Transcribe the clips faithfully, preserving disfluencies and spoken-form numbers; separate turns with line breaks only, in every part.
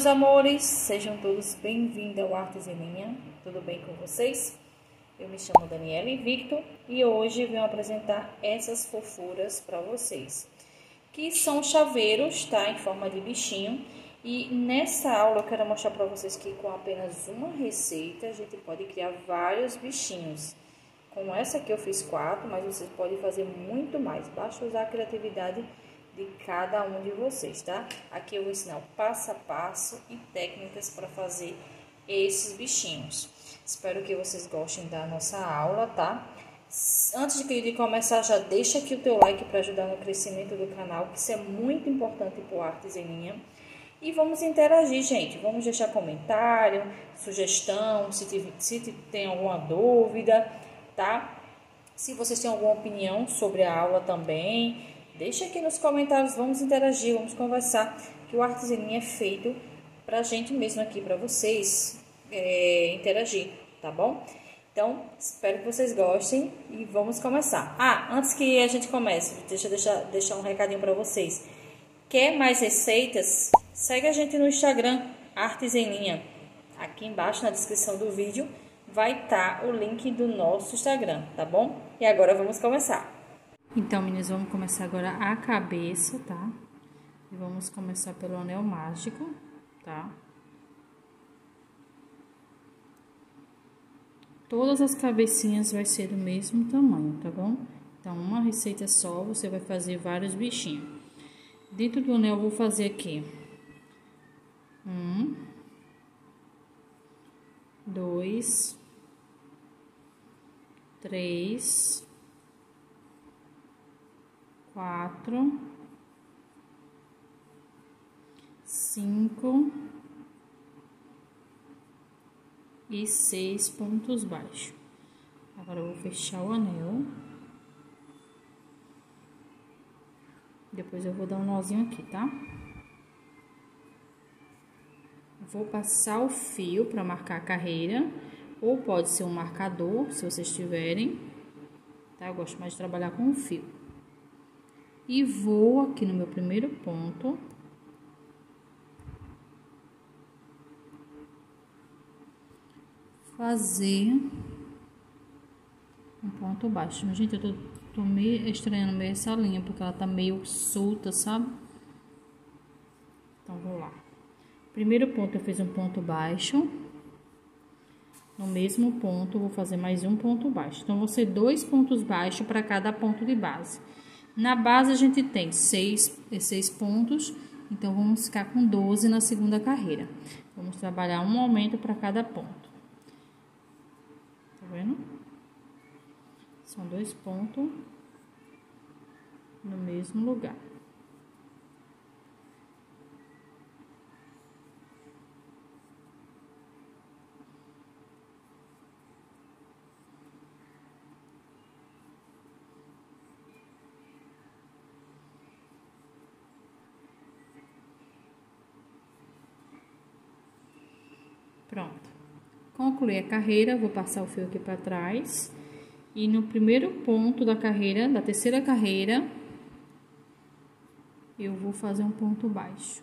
meus amores, sejam todos bem-vindos ao Artes em Linha. Tudo bem com vocês? Eu me chamo Daniela Victor e hoje venho apresentar essas fofuras para vocês, que são chaveiros, tá? Em forma de bichinho. E nessa aula eu quero mostrar para vocês que com apenas uma receita a gente pode criar vários bichinhos. Com essa aqui eu fiz quatro, mas vocês podem fazer muito mais. Basta usar a criatividade de cada um de vocês, tá? Aqui eu vou ensinar o passo a passo e técnicas para fazer esses bichinhos. Espero que vocês gostem da nossa aula, tá? Antes de começar, já deixa aqui o teu like para ajudar no crescimento do canal, que isso é muito importante para o Artes em Linha. E vamos interagir, gente. Vamos deixar comentário, sugestão, se, tiver, se tem alguma dúvida, tá? Se vocês têm alguma opinião sobre a aula também, deixa aqui nos comentários, vamos interagir, vamos conversar, que o Artes em Linha é feito pra gente mesmo aqui, pra vocês é, interagir, tá bom? Então, espero que vocês gostem e vamos começar. Ah, antes que a gente comece, deixa eu deixar, deixar um recadinho pra vocês. Quer mais receitas? Segue a gente no Instagram, Artes em Linha. Aqui embaixo na descrição do vídeo vai estar o link do nosso Instagram, tá bom? E agora vamos começar. Então, meninas, vamos começar agora a cabeça, tá? E vamos começar pelo anel mágico, tá? Todas as cabecinhas vai ser do mesmo tamanho, tá bom? Então, uma receita só, você vai fazer vários bichinhos. Dentro do anel, eu vou fazer aqui um, dois, três, quatro, cinco e seis pontos baixos. Agora eu vou fechar o anel. Depois eu vou dar um nozinho aqui, tá? Vou passar o fio para marcar a carreira, ou pode ser um marcador, se vocês tiverem, tá? Eu gosto mais de trabalhar com o fio. E vou aqui no meu primeiro ponto. Fazer um ponto baixo. Gente, eu tô, tô meio estranhando meio essa linha, porque ela tá meio solta, sabe? Então, vou lá. Primeiro ponto, eu fiz um ponto baixo. No mesmo ponto, eu vou fazer mais um ponto baixo. Então, vão ser dois pontos baixos para cada ponto de base. Na base, a gente tem seis, seis pontos, então, vamos ficar com doze na segunda carreira. Vamos trabalhar um aumento para cada ponto. Tá vendo? São dois pontos no mesmo lugar. Pronto. Concluí a carreira, vou passar o fio aqui para trás. E no primeiro ponto da carreira, da terceira carreira, eu vou fazer um ponto baixo.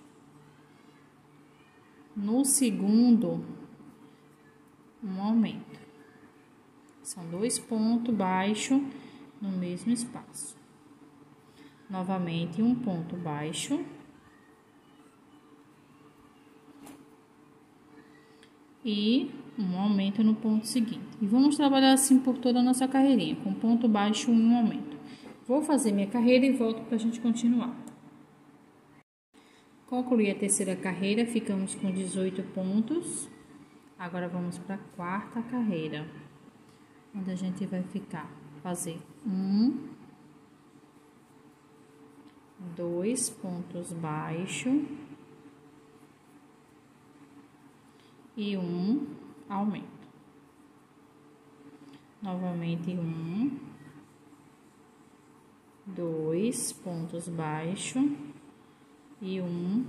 No segundo, um aumento. São dois pontos baixos no mesmo espaço. Novamente, um ponto baixo. E um aumento no ponto seguinte. E vamos trabalhar assim por toda a nossa carreirinha, com ponto baixo e um aumento. Vou fazer minha carreira e volto para a gente continuar. Concluí a terceira carreira, ficamos com dezoito pontos. Agora vamos para a quarta carreira, onde a gente vai ficar, fazer um, dois pontos baixos e um aumento. Novamente um, dois pontos baixos e um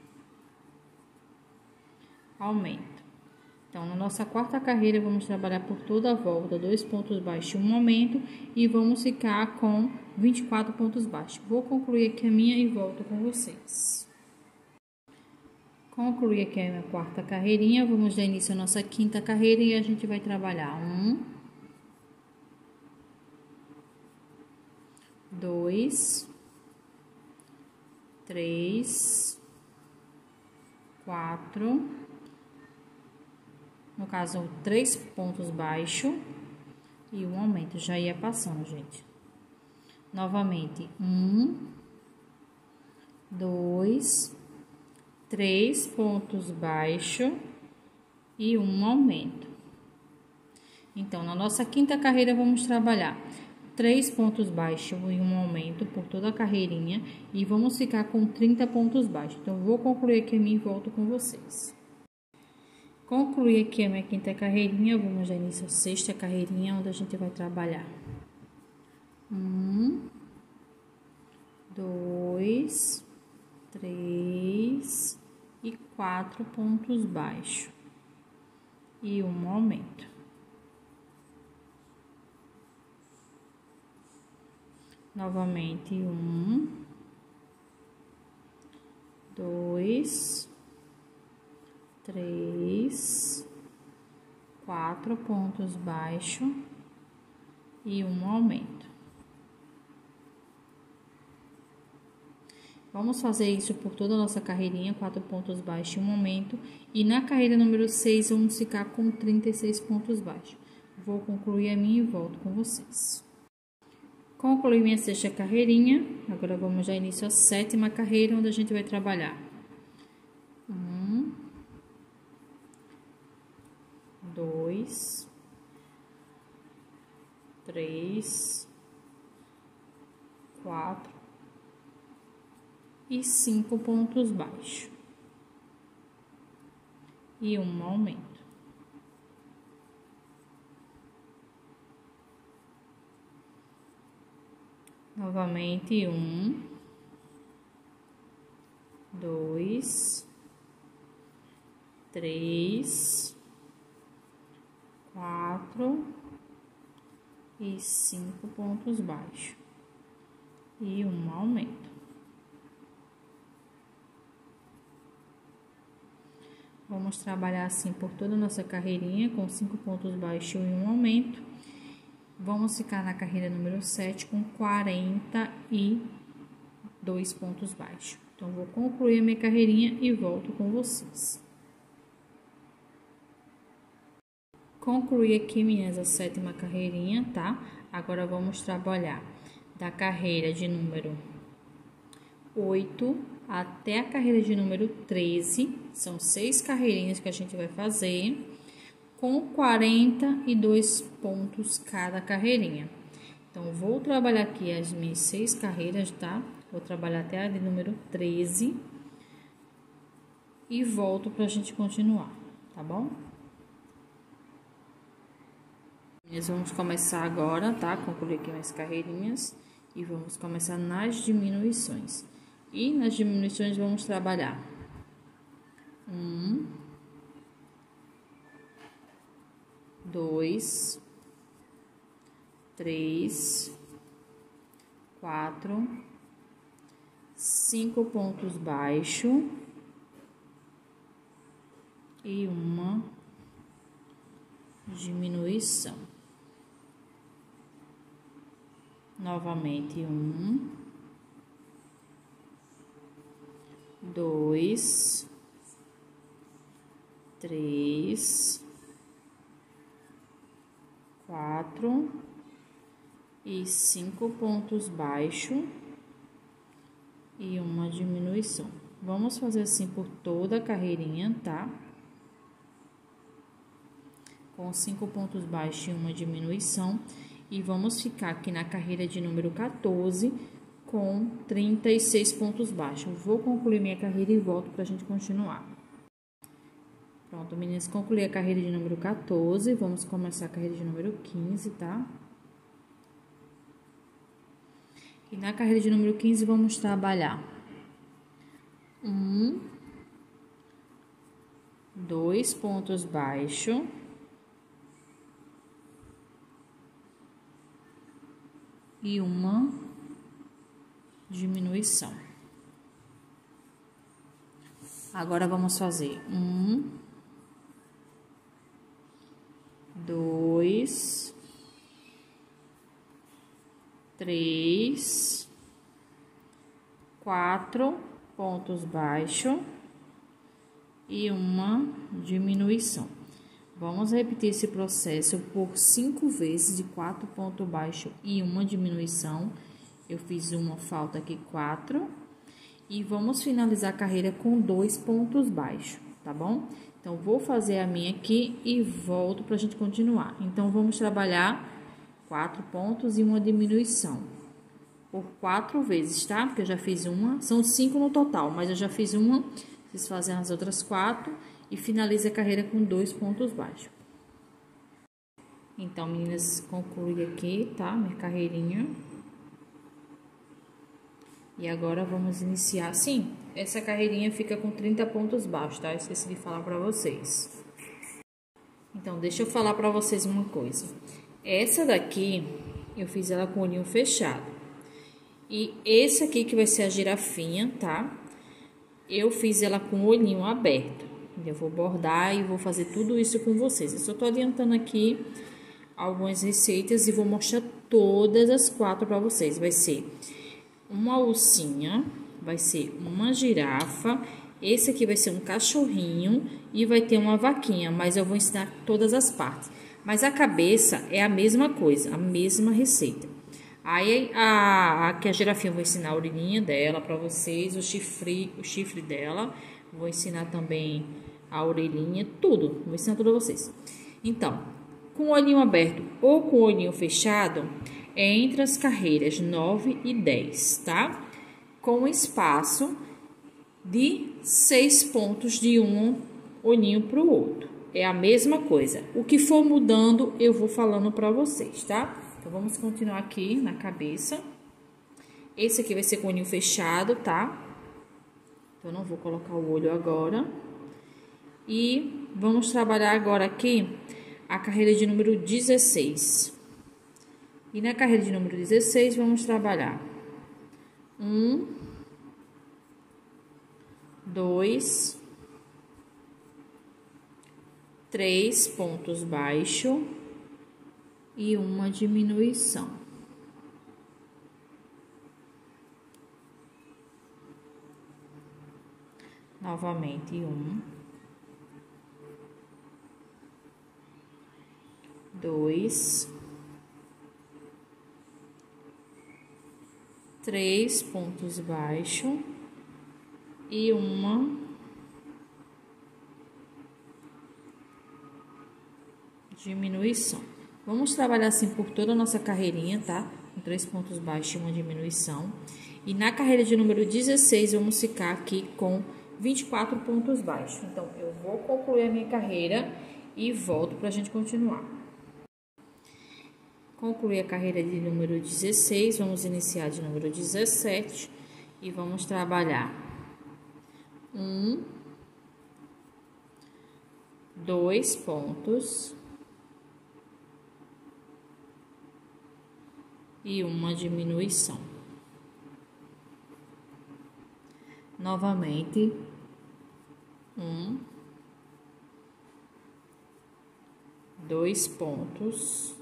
aumento. Então, na nossa quarta carreira, vamos trabalhar por toda a volta, dois pontos baixos e um aumento, e vamos ficar com vinte e quatro pontos baixos. Vou concluir aqui a minha e volto com vocês. Concluí aqui a minha quarta carreirinha, vamos dar início à nossa quinta carreira e a gente vai trabalhar um, dois, três, quatro, no caso, três pontos baixos e um aumento, já ia passando, gente. Novamente, um, dois, três pontos baixos e um aumento. Então, na nossa quinta carreira, vamos trabalhar três pontos baixos e um aumento por toda a carreirinha e vamos ficar com trinta pontos baixos. Então, vou concluir aqui a minha e volto com vocês. Concluí aqui a minha quinta carreirinha, vamos dar início à sexta carreirinha, onde a gente vai trabalhar um, dois, três e quatro pontos baixos e um aumento. Novamente, um, dois, três, quatro pontos baixos e um aumento. Vamos fazer isso por toda a nossa carreirinha, quatro pontos baixos e um aumento. E na carreira número seis, vamos ficar com trinta e seis pontos baixos. Vou concluir a minha e volto com vocês. Concluí minha sexta carreirinha, agora vamos dar início à sétima carreira, onde a gente vai trabalhar um, dois, três, quatro e cinco pontos baixos e um aumento. Novamente, um, dois, três, quatro e cinco pontos baixos e um aumento. Vamos trabalhar assim por toda a nossa carreirinha, com cinco pontos baixos e um aumento. Vamos ficar na carreira número sete com quarenta e dois pontos baixos. Então, vou concluir a minha carreirinha e volto com vocês. Concluí aqui minha sétima carreirinha, tá? Agora, vamos trabalhar da carreira de número oito até a carreira de número treze. São seis carreirinhas que a gente vai fazer, com quarenta e dois pontos cada carreirinha. Então, vou trabalhar aqui as minhas seis carreiras, tá? Vou trabalhar até a de número treze e volto pra gente continuar, tá bom? Nós vamos começar agora, tá? Concluir aqui minhas carreirinhas e vamos começar nas diminuições. E nas diminuições vamos trabalhar um, dois, três, quatro, cinco pontos baixos e uma diminuição. Novamente, um, dois, três, quatro e cinco pontos baixos e uma diminuição. Vamos fazer assim por toda a carreirinha, tá? Com cinco pontos baixos e uma diminuição. E vamos ficar aqui na carreira de número quatorze com trinta e seis pontos baixos. Vou concluir minha carreira e volto pra gente continuar. Pronto, meninas, concluí a carreira de número quatorze. Vamos começar a carreira de número quinze, tá? E na carreira de número quinze, vamos trabalhar um, dois pontos baixos e uma diminuição. Agora, vamos fazer um, dois, três, quatro pontos baixos e uma diminuição. Vamos repetir esse processo por cinco vezes de quatro pontos baixos e uma diminuição. Eu fiz uma, falta aqui quatro. E vamos finalizar a carreira com dois pontos baixos, tá bom? Então, vou fazer a minha aqui e volto pra gente continuar. Então, vamos trabalhar quatro pontos e uma diminuição. Por quatro vezes, tá? Porque eu já fiz uma, são cinco no total, mas eu já fiz uma, vocês fazem as outras quatro e finaliza a carreira com dois pontos baixos. Então, meninas, concluí aqui, tá? Minha carreirinha. E agora, vamos iniciar. Sim, essa carreirinha fica com trinta pontos baixos, tá? Eu esqueci de falar pra vocês. Então, deixa eu falar pra vocês uma coisa. Essa daqui, eu fiz ela com o olhinho fechado. E esse aqui, que vai ser a girafinha, tá? Eu fiz ela com o olhinho aberto. Eu vou bordar e vou fazer tudo isso com vocês. Eu só tô adiantando aqui algumas receitas e vou mostrar todas as quatro pra vocês. Vai ser uma ursinha, vai ser uma girafa, esse aqui vai ser um cachorrinho e vai ter uma vaquinha, mas eu vou ensinar todas as partes. Mas a cabeça é a mesma coisa, a mesma receita. Aí, a, a, que a girafinha eu vou ensinar a orelhinha dela pra vocês, o chifre, o chifre dela, vou ensinar também a orelhinha, tudo, vou ensinar tudo a vocês. Então, com o olhinho aberto ou com o olhinho fechado, é entre as carreiras nove e dez, tá? Com espaço de seis pontos de um olhinho para o outro. É a mesma coisa. O que for mudando, eu vou falando para vocês, tá? Então, vamos continuar aqui na cabeça. Esse aqui vai ser com o olhinho fechado, tá? Então, eu não vou colocar o olho agora. E vamos trabalhar agora aqui a carreira de número dezesseis. E na carreira de número dezesseis, vamos trabalhar um, dois, três pontos baixos e uma diminuição. Novamente, um, dois, três pontos baixos e uma diminuição. Vamos trabalhar assim por toda a nossa carreirinha, tá? Com três pontos baixos e uma diminuição. E na carreira de número dezesseis, vamos ficar aqui com vinte e quatro pontos baixos. Então, eu vou concluir a minha carreira e volto pra gente continuar. Concluir a carreira de número dezesseis, vamos iniciar de número dezessete e vamos trabalhar um, dois pontos e uma diminuição. Novamente, um, dois pontos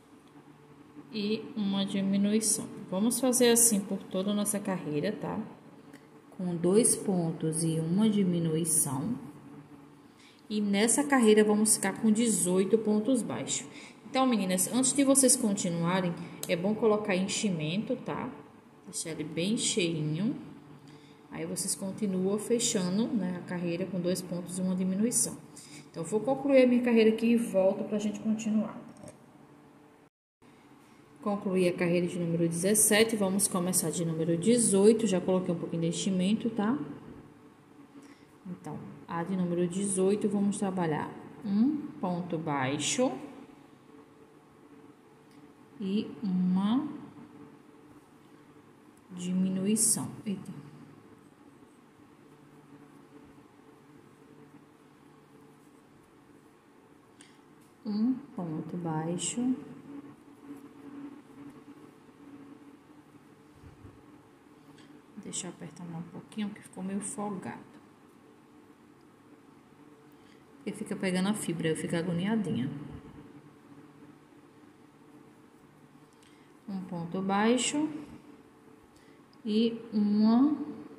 e uma diminuição. Vamos fazer assim por toda a nossa carreira, tá? Com dois pontos e uma diminuição. E nessa carreira vamos ficar com dezoito pontos baixos. Então, meninas, antes de vocês continuarem, é bom colocar enchimento, tá? Deixar ele bem cheinho. Aí vocês continuam fechando, né, a carreira com dois pontos e uma diminuição. Então, eu vou concluir a minha carreira aqui e volto pra gente continuar. Concluí a carreira de número dezessete, vamos começar de número dezoito, já coloquei um pouquinho de enchimento, tá? Então, a de número dezoito, vamos trabalhar um ponto baixo e uma diminuição. Eita. Um ponto baixo. Deixa eu apertar um pouquinho, que ficou meio folgado. porque fica pegando a fibra, eu fico agoniadinha. Um ponto baixo e uma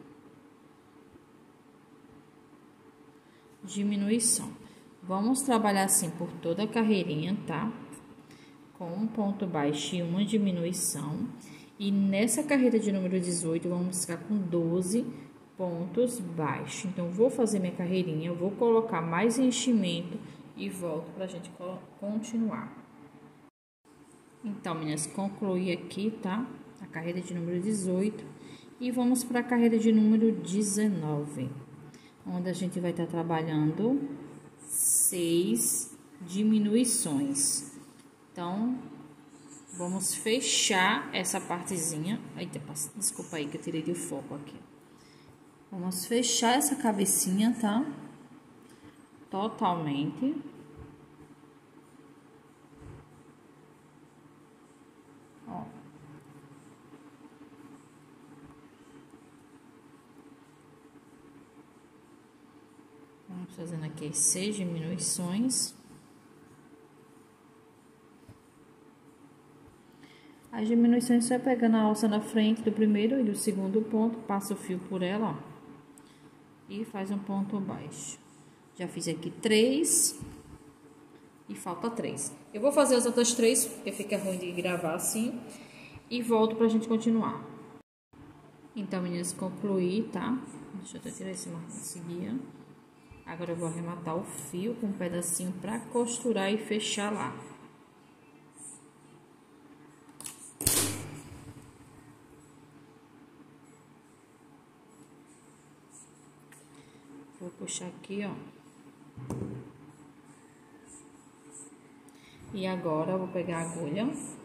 diminuição. Vamos trabalhar assim por toda a carreirinha, tá? Com um ponto baixo e uma diminuição. E nessa carreira de número dezoito, vamos ficar com doze pontos baixos. Então, vou fazer minha carreirinha, vou colocar mais enchimento e volto pra gente continuar. Então, meninas, concluí aqui, tá? A carreira de número dezoito. E vamos para a carreira de número dezenove, onde a gente vai estar trabalhando seis diminuições. Então, vamos fechar essa partezinha. Eita, desculpa aí que eu tirei de foco aqui. Vamos fechar essa cabecinha, tá? Totalmente. Ó. Vamos fazendo aqui as seis diminuições. As diminuições só pegando a alça na frente do primeiro e do segundo ponto, passa o fio por ela, ó, e faz um ponto baixo. Já fiz aqui três e falta três. Eu vou fazer as outras três, porque fica ruim de gravar assim, e volto pra gente continuar. Então, meninas, concluí, tá? Deixa eu até tirar esse marco desse guia. Agora eu vou arrematar o fio com um pedacinho pra costurar e fechar lá. Vou puxar aqui, ó. E agora eu vou pegar a agulha.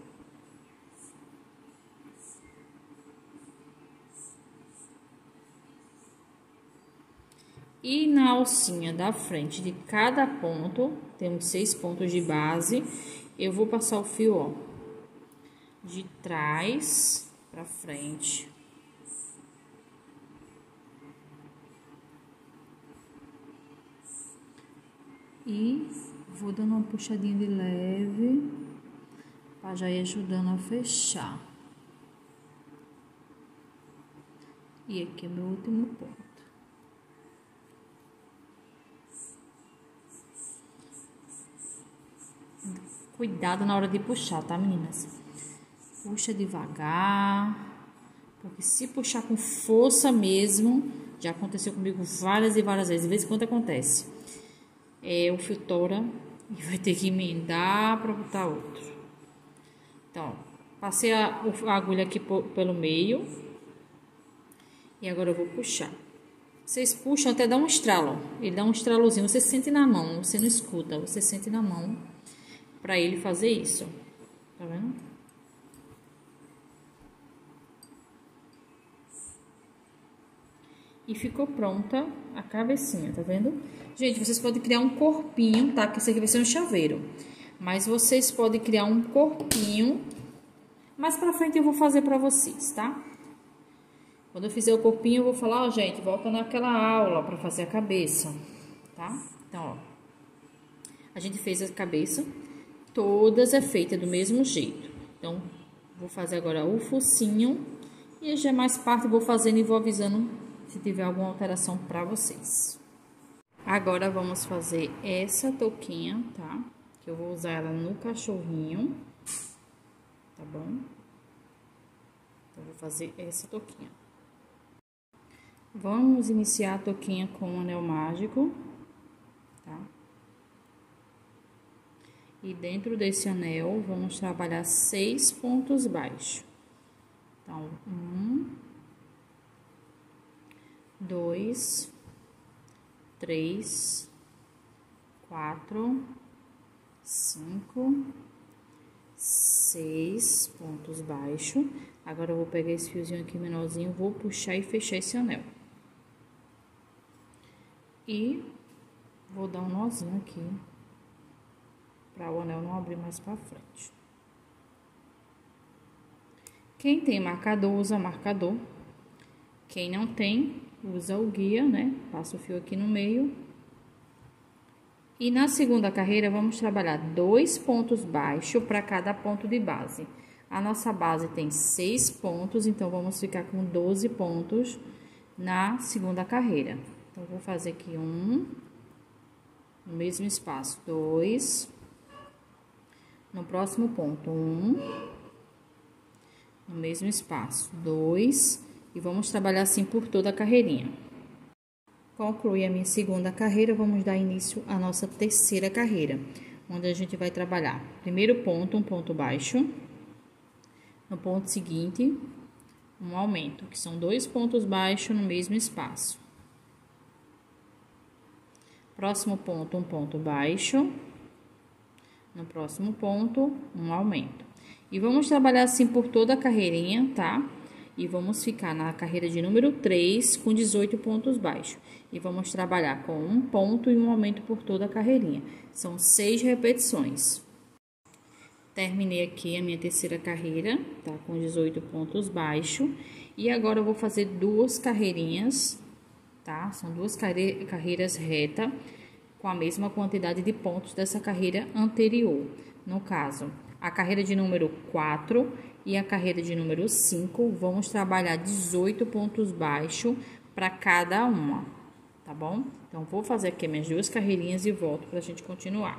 E na alcinha da frente de cada ponto, temos seis pontos de base, eu vou passar o fio, ó, de trás pra frente. E vou dando uma puxadinha de leve, pra já ir ajudando a fechar. E aqui é meu último ponto. Cuidado na hora de puxar, tá, meninas? Puxa devagar, porque se puxar com força mesmo, já aconteceu comigo várias e várias vezes, de vez em quando acontece. É, o fio tora e vai ter que emendar para botar outro. Então, passei a, a agulha aqui por, pelo meio. E agora eu vou puxar. Vocês puxam até dar um estralo. Ele dá um estralozinho, você sente na mão, você não escuta, você sente na mão. Pra ele fazer isso, tá vendo? E ficou pronta a cabecinha, tá vendo? Gente, vocês podem criar um corpinho, tá? Que esse aqui vai ser um chaveiro. Mas vocês podem criar um corpinho. Mais pra frente eu vou fazer pra vocês, tá? Quando eu fizer o corpinho, eu vou falar, ó, gente, volta naquela aula pra fazer a cabeça, tá? Então, ó. A gente fez a cabeça. Todas é feita do mesmo jeito. Então, vou fazer agora o focinho. E as demais partes vou fazendo e vou avisando se tiver alguma alteração para vocês. Agora, vamos fazer essa touquinha, tá? Que eu vou usar ela no cachorrinho. Tá bom? Então, vou fazer essa touquinha. Vamos iniciar a touquinha com um anel mágico, tá? E dentro desse anel, vamos trabalhar seis pontos baixos. Então, um, dois, três, quatro, cinco, seis pontos baixos. Agora, eu vou pegar esse fiozinho aqui menorzinho, vou puxar e fechar esse anel. E vou dar um nozinho aqui, para o anel não abrir mais para frente. Quem tem marcador, usa marcador. Quem não tem, usa o guia, né? Passa o fio aqui no meio. E na segunda carreira, vamos trabalhar dois pontos baixos para cada ponto de base. A nossa base tem seis pontos, então vamos ficar com doze pontos na segunda carreira. Então, vou fazer aqui um, no mesmo espaço, dois, no próximo ponto, um, no mesmo espaço, dois, e vamos trabalhar assim por toda a carreirinha. Concluí a minha segunda carreira, vamos dar início à nossa terceira carreira, onde a gente vai trabalhar primeiro ponto, um ponto baixo, no ponto seguinte, um aumento, que são dois pontos baixos no mesmo espaço. Próximo ponto, um ponto baixo, no próximo ponto, um aumento. E vamos trabalhar assim por toda a carreirinha, tá? E vamos ficar na carreira de número três com dezoito pontos baixos. E vamos trabalhar com um ponto e um aumento por toda a carreirinha. São seis repetições. Terminei aqui a minha terceira carreira, tá? Com dezoito pontos baixos. E agora eu vou fazer duas carreirinhas, tá? São duas carre- carreiras retas com a mesma quantidade de pontos dessa carreira anterior. No caso, a carreira de número quatro e a carreira de número cinco, vamos trabalhar dezoito pontos baixos para cada uma, tá bom? Então, vou fazer aqui minhas duas carreirinhas e volto para a gente continuar.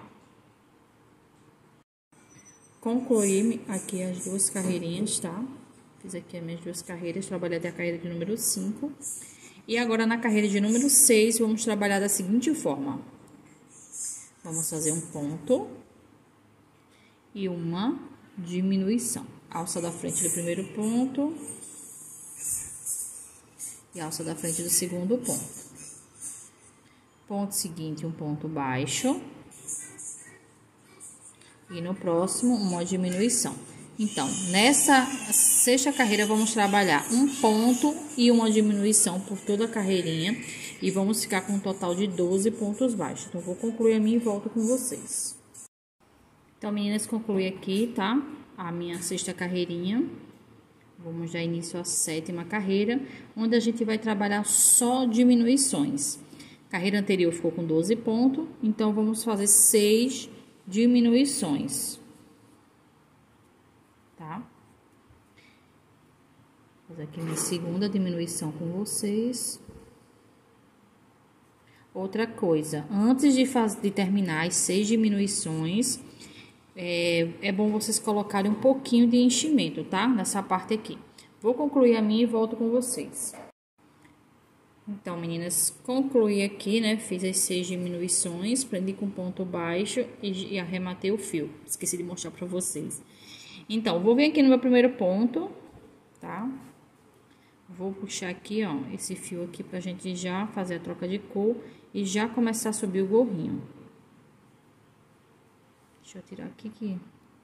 Concluí aqui as duas carreirinhas, tá? Fiz aqui as minhas duas carreiras, trabalhei até a carreira de número cinco. E agora, na carreira de número seis, vamos trabalhar da seguinte forma. Vamos fazer um ponto e uma diminuição. Alça da frente do primeiro ponto e alça da frente do segundo ponto. Ponto seguinte, um ponto baixo. E no próximo, uma diminuição. Então, nessa sexta carreira, vamos trabalhar um ponto e uma diminuição por toda a carreirinha. E vamos ficar com um total de doze pontos baixos. Então, vou concluir a minha e volto com vocês. Então, meninas, concluí aqui, tá? A minha sexta carreirinha. Vamos dar início à sétima carreira, onde a gente vai trabalhar só diminuições. Carreira anterior ficou com doze pontos, então vamos fazer seis diminuições. Tá? Vou fazer aqui minha segunda diminuição com vocês. Outra coisa, antes de, fazer, de terminar as seis diminuições, é, é bom vocês colocarem um pouquinho de enchimento, tá? Nessa parte aqui. Vou concluir a minha e volto com vocês. Então, meninas, concluí aqui, né? Fiz as seis diminuições, prendi com ponto baixo e, e arrematei o fio. Esqueci de mostrar pra vocês. Então, vou vir aqui no meu primeiro ponto, tá? Vou puxar aqui, ó, esse fio aqui pra gente já fazer a troca de cor e já começar a subir o gorrinho. Deixa eu tirar aqui que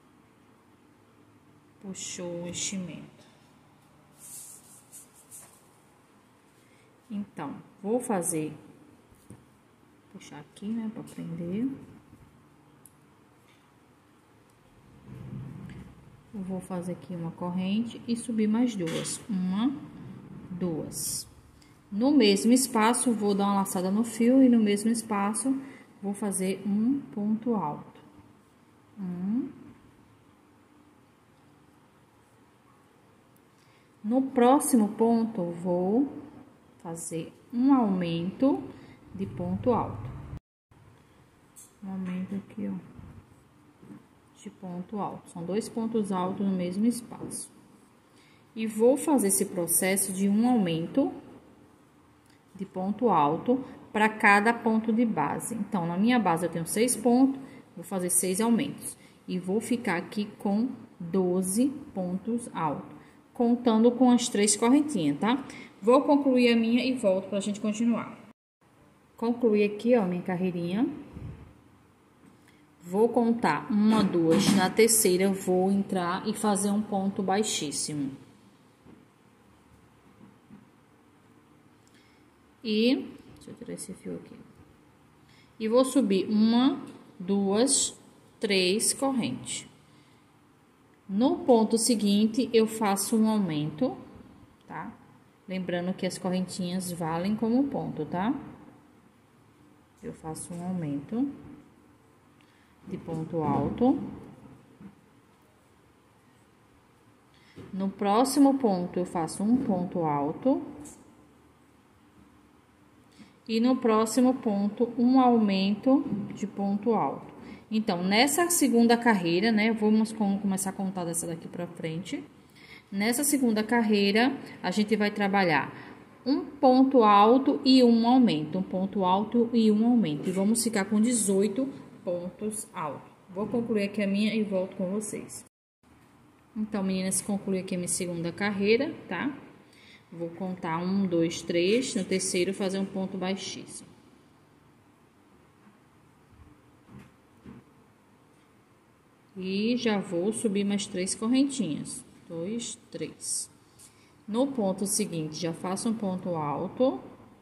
puxou o enchimento. Então, vou fazer, puxar aqui, né, pra prender. Vou fazer aqui uma corrente e subir mais duas. Uma, duas. No mesmo espaço, vou dar uma laçada no fio e no mesmo espaço, vou fazer um ponto alto. Um. No próximo ponto, vou fazer um aumento de ponto alto. Um aumento aqui, ó, de ponto alto. São dois pontos altos no mesmo espaço. E vou fazer esse processo de um aumento de ponto alto para cada ponto de base. Então, na minha base eu tenho seis pontos, vou fazer seis aumentos. E vou ficar aqui com doze pontos altos, contando com as três correntinhas, tá? Vou concluir a minha e volto para a gente continuar. Concluí aqui, ó, minha carreirinha. Vou contar uma, duas. Na terceira, vou entrar e fazer um ponto baixíssimo. E, deixa eu tirar esse fio aqui. E vou subir uma, duas, três correntes. No ponto seguinte, eu faço um aumento, tá? Lembrando que as correntinhas valem como ponto, tá? Eu faço um aumento. de ponto alto. No próximo ponto, eu faço um ponto alto. E no próximo ponto, um aumento de ponto alto. Então, nessa segunda carreira, né, vamos começar a contar dessa daqui pra frente. Nessa segunda carreira, a gente vai trabalhar um ponto alto e um aumento. Um ponto alto e um aumento. E vamos ficar com dezoito pontos altos. Vou concluir aqui a minha e volto com vocês. Então, meninas, concluí aqui a minha segunda carreira, tá? Vou contar um, dois, três. No terceiro, fazer um ponto baixíssimo. E já vou subir mais três correntinhas. Dois, três. No ponto seguinte, já faço um ponto alto.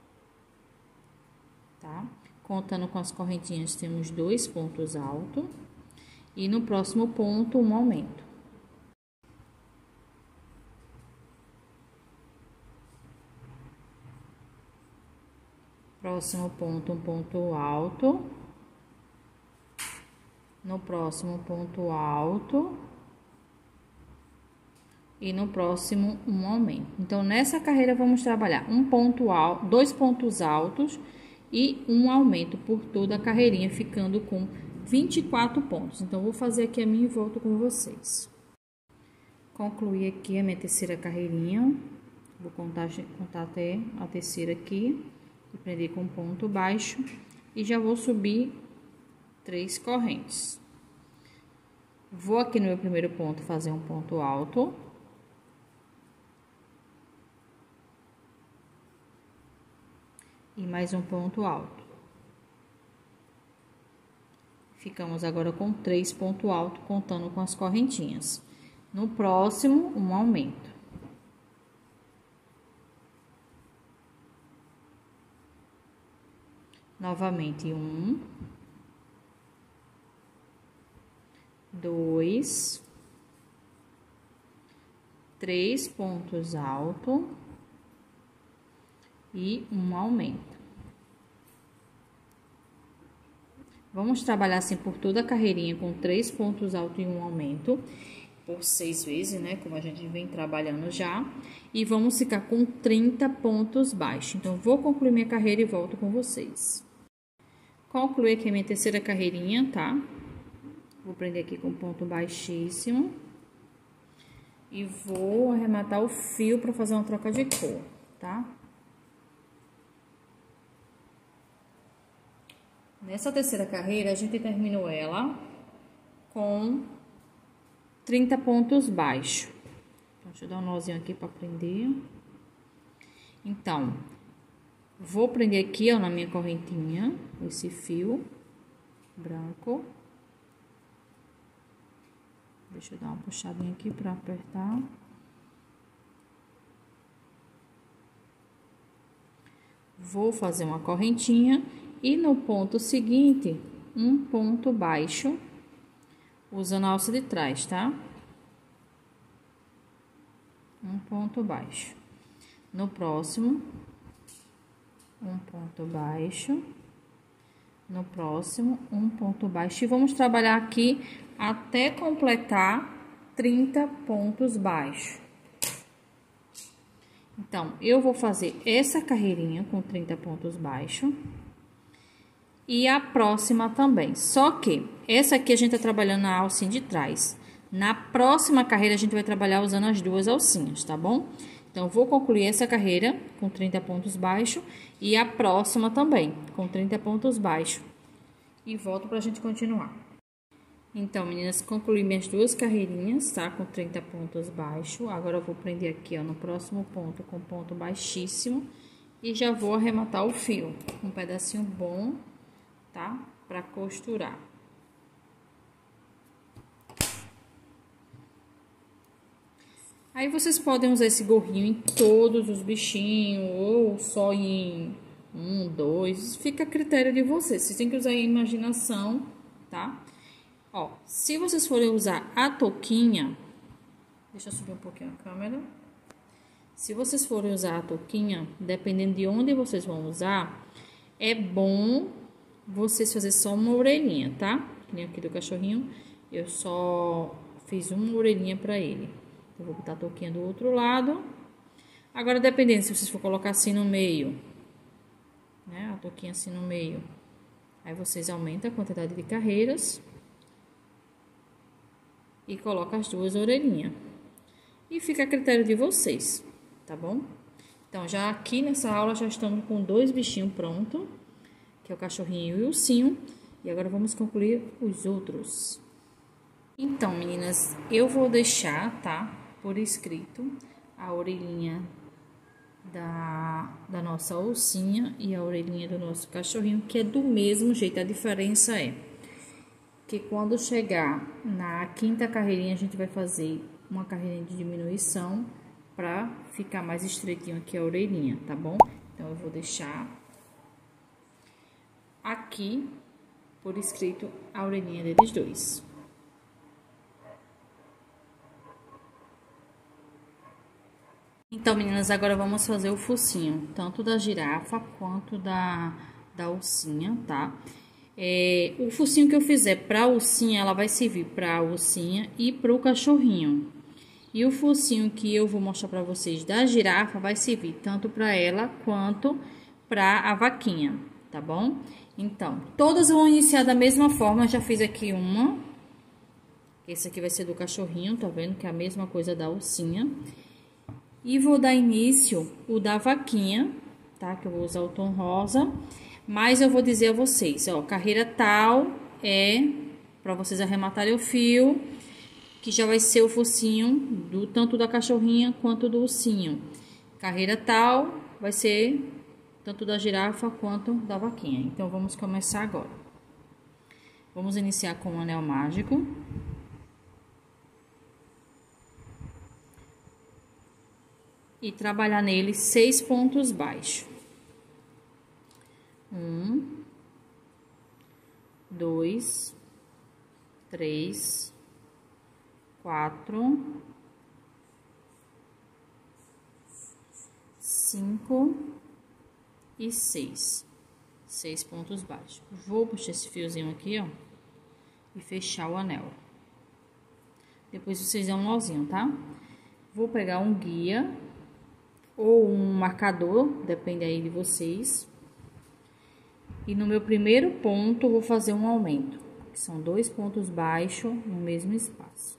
Tá? Contando com as correntinhas, temos dois pontos altos. E no próximo ponto, um aumento. Próximo ponto, um ponto alto. No próximo, ponto alto. E no próximo, um aumento. Então, nessa carreira, vamos trabalhar um ponto alto, dois pontos altos e um aumento por toda a carreirinha, ficando com vinte e quatro pontos. Então, vou fazer aqui a minha e volto com vocês. Concluí aqui a minha terceira carreirinha. Vou contar, contar até a terceira aqui. E prender com ponto baixo e já vou subir três correntes. Vou aqui no meu primeiro ponto fazer um ponto alto. E mais um ponto alto. Ficamos agora com três pontos altos, contando com as correntinhas. No próximo, um aumento. Novamente, um, dois, três pontos altos e um aumento. Vamos trabalhar assim por toda a carreirinha com três pontos altos e um aumento, por seis vezes, né? Como a gente vem trabalhando já. E vamos ficar com trinta pontos baixos. Então, vou concluir minha carreira e volto com vocês. Concluí aqui a minha terceira carreirinha, tá? Vou prender aqui com ponto baixíssimo. E vou arrematar o fio para fazer uma troca de cor, tá? Nessa terceira carreira, a gente terminou ela com trinta pontos baixos. Deixa eu dar um nozinho aqui para prender. Então, vou prender aqui, ó, na minha correntinha, esse fio branco. Deixa eu dar uma puxadinha aqui para apertar. Vou fazer uma correntinha e no ponto seguinte, um ponto baixo, usando a alça de trás, tá? Um ponto baixo. No próximo, um ponto baixo, no próximo, um ponto baixo. E vamos trabalhar aqui até completar trinta pontos baixos. Então, eu vou fazer essa carreirinha com trinta pontos baixos. E a próxima também. Só que, essa aqui a gente tá trabalhando a alcinha de trás. Na próxima carreira, a gente vai trabalhar usando as duas alcinhas, tá bom? Então, vou concluir essa carreira com trinta pontos baixos e a próxima também, com trinta pontos baixos. E volto pra gente continuar. Então, meninas, concluí minhas duas carreirinhas, tá? Com trinta pontos baixos. Agora, eu vou prender aqui, ó, no próximo ponto com ponto baixíssimo. E já vou arrematar o fio. Um pedacinho bom, tá? Pra costurar. Aí, vocês podem usar esse gorrinho em todos os bichinhos, ou só em um, dois, fica a critério de vocês. Vocês têm que usar a imaginação, tá? Ó, se vocês forem usar a touquinha, deixa eu subir um pouquinho a câmera. Se vocês forem usar a touquinha, dependendo de onde vocês vão usar, é bom vocês fazerem só uma orelhinha, tá? que nem aqui do cachorrinho, eu só fiz uma orelhinha pra ele. Eu vou botar a touquinha do outro lado. Agora, dependendo, se vocês for colocar assim no meio, né, a touquinha assim no meio, aí vocês aumentam a quantidade de carreiras e colocam as duas orelhinhas. E fica a critério de vocês, tá bom? Então, já aqui nessa aula, já estamos com dois bichinhos prontos, que é o cachorrinho e o ursinho. E agora vamos concluir os outros. Então, meninas, eu vou deixar, tá, por escrito, a orelhinha da, da nossa ursinha e a orelhinha do nosso cachorrinho, que é do mesmo jeito. A diferença é que quando chegar na quinta carreirinha, a gente vai fazer uma carreirinha de diminuição para ficar mais estreitinho aqui a orelhinha, tá bom? Então, eu vou deixar aqui por escrito a orelhinha deles dois. Então, meninas, agora vamos fazer o focinho, tanto da girafa quanto da, da ursinha, tá? É, o focinho que eu fizer pra ursinha, ela vai servir pra ursinha e pro cachorrinho. E o focinho que eu vou mostrar pra vocês da girafa vai servir tanto pra ela quanto pra a vaquinha, tá bom? Então, todas vão iniciar da mesma forma. Eu já fiz aqui uma. Esse aqui vai ser do cachorrinho, tá vendo? Que é a mesma coisa da ursinha. E vou dar início o da vaquinha, tá? Que eu vou usar o tom rosa. Mas eu vou dizer a vocês, ó, carreira tal é pra vocês arrematarem o fio, que já vai ser o focinho do tanto da cachorrinha quanto do ursinho. Carreira tal vai ser tanto da girafa quanto da vaquinha. Então, vamos começar agora. Vamos iniciar com o anel mágico. E trabalhar nele seis pontos baixos. Um, dois, três, quatro, cinco e seis. Seis pontos baixos. Vou puxar esse fiozinho aqui, ó, e fechar o anel. Depois vocês dão um nozinho, tá? Vou pegar um guia ou um marcador, depende aí de vocês. E no meu primeiro ponto, vou fazer um aumento, que são dois pontos baixos no mesmo espaço.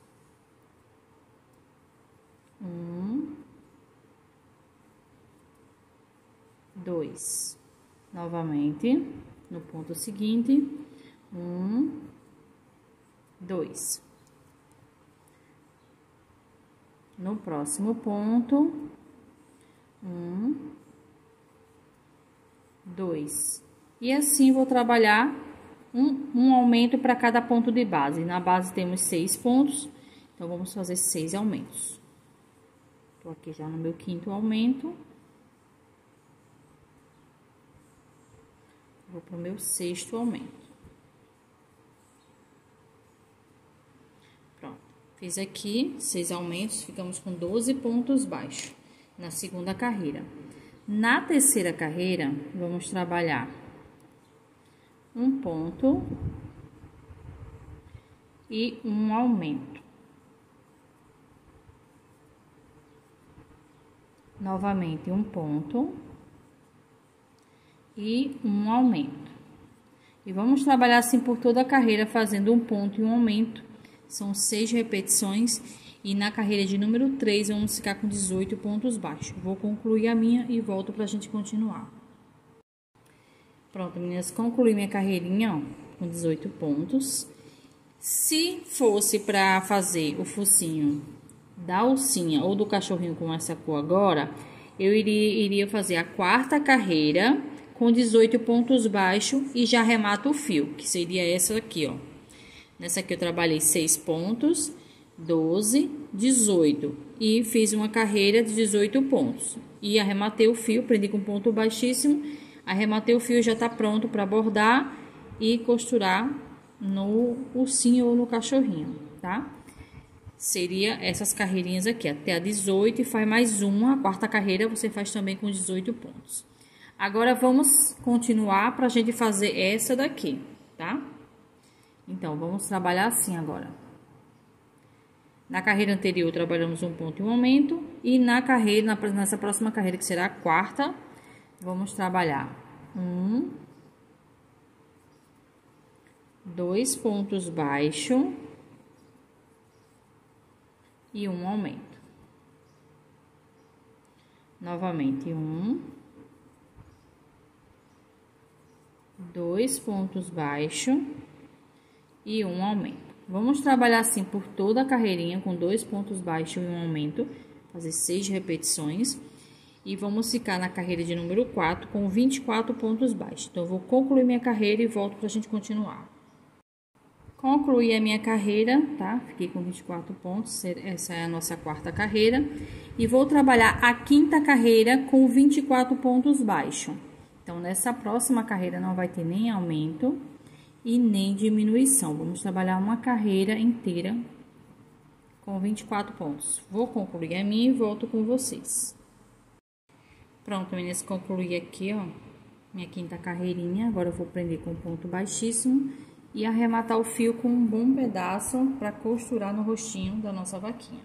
Um, dois. Novamente, no ponto seguinte, um, dois. No próximo ponto, um, dois. E assim vou trabalhar um, um aumento para cada ponto de base. Na base temos seis pontos, então vamos fazer seis aumentos. Tô aqui já no meu quinto aumento. Vou pro meu sexto aumento. Pronto. Fiz aqui seis aumentos, ficamos com doze pontos baixos na segunda carreira. Na terceira carreira, vamos trabalhar um ponto e um aumento. Novamente, um ponto e um aumento. E vamos trabalhar assim por toda a carreira, fazendo um ponto e um aumento. São seis repetições. E na carreira de número três, vamos ficar com dezoito pontos baixos. Vou concluir a minha e volto pra gente continuar. Pronto, meninas, concluí minha carreirinha, ó, com dezoito pontos. Se fosse para fazer o focinho da ursinha ou do cachorrinho com essa cor agora, eu iria, iria fazer a quarta carreira com dezoito pontos baixos e já arremato o fio, que seria essa aqui, ó. Nessa aqui eu trabalhei seis pontos, doze, dezoito e fiz uma carreira de dezoito pontos. E arrematei o fio, prendi com ponto baixíssimo, arrematei o fio, já tá pronto para bordar e costurar no ursinho ou no cachorrinho, tá? Seria essas carreirinhas aqui, até a dezoito, e faz mais uma, a quarta carreira você faz também com dezoito pontos. Agora, vamos continuar pra gente fazer essa daqui, tá? Então, vamos trabalhar assim agora. Na carreira anterior, trabalhamos um ponto e um aumento. E na carreira, nessa próxima carreira, que será a quarta, vamos trabalhar um, dois pontos baixos e um aumento. Novamente, um, dois pontos baixos e um aumento. Vamos trabalhar assim por toda a carreirinha, com dois pontos baixos e um aumento, fazer seis repetições. E vamos ficar na carreira de número quatro com vinte e quatro pontos baixos. Então, eu vou concluir minha carreira e volto para a gente continuar. Concluí a minha carreira, tá? Fiquei com vinte e quatro pontos, essa é a nossa quarta carreira. E vou trabalhar a quinta carreira com vinte e quatro pontos baixos. Então, nessa próxima carreira não vai ter nem aumento e nem diminuição. Vamos trabalhar uma carreira inteira com vinte e quatro pontos. Vou concluir a minha e volto com vocês. Pronto, meninas, concluí aqui, ó, minha quinta carreirinha. Agora eu vou prender com ponto baixíssimo e arrematar o fio com um bom pedaço para costurar no rostinho da nossa vaquinha.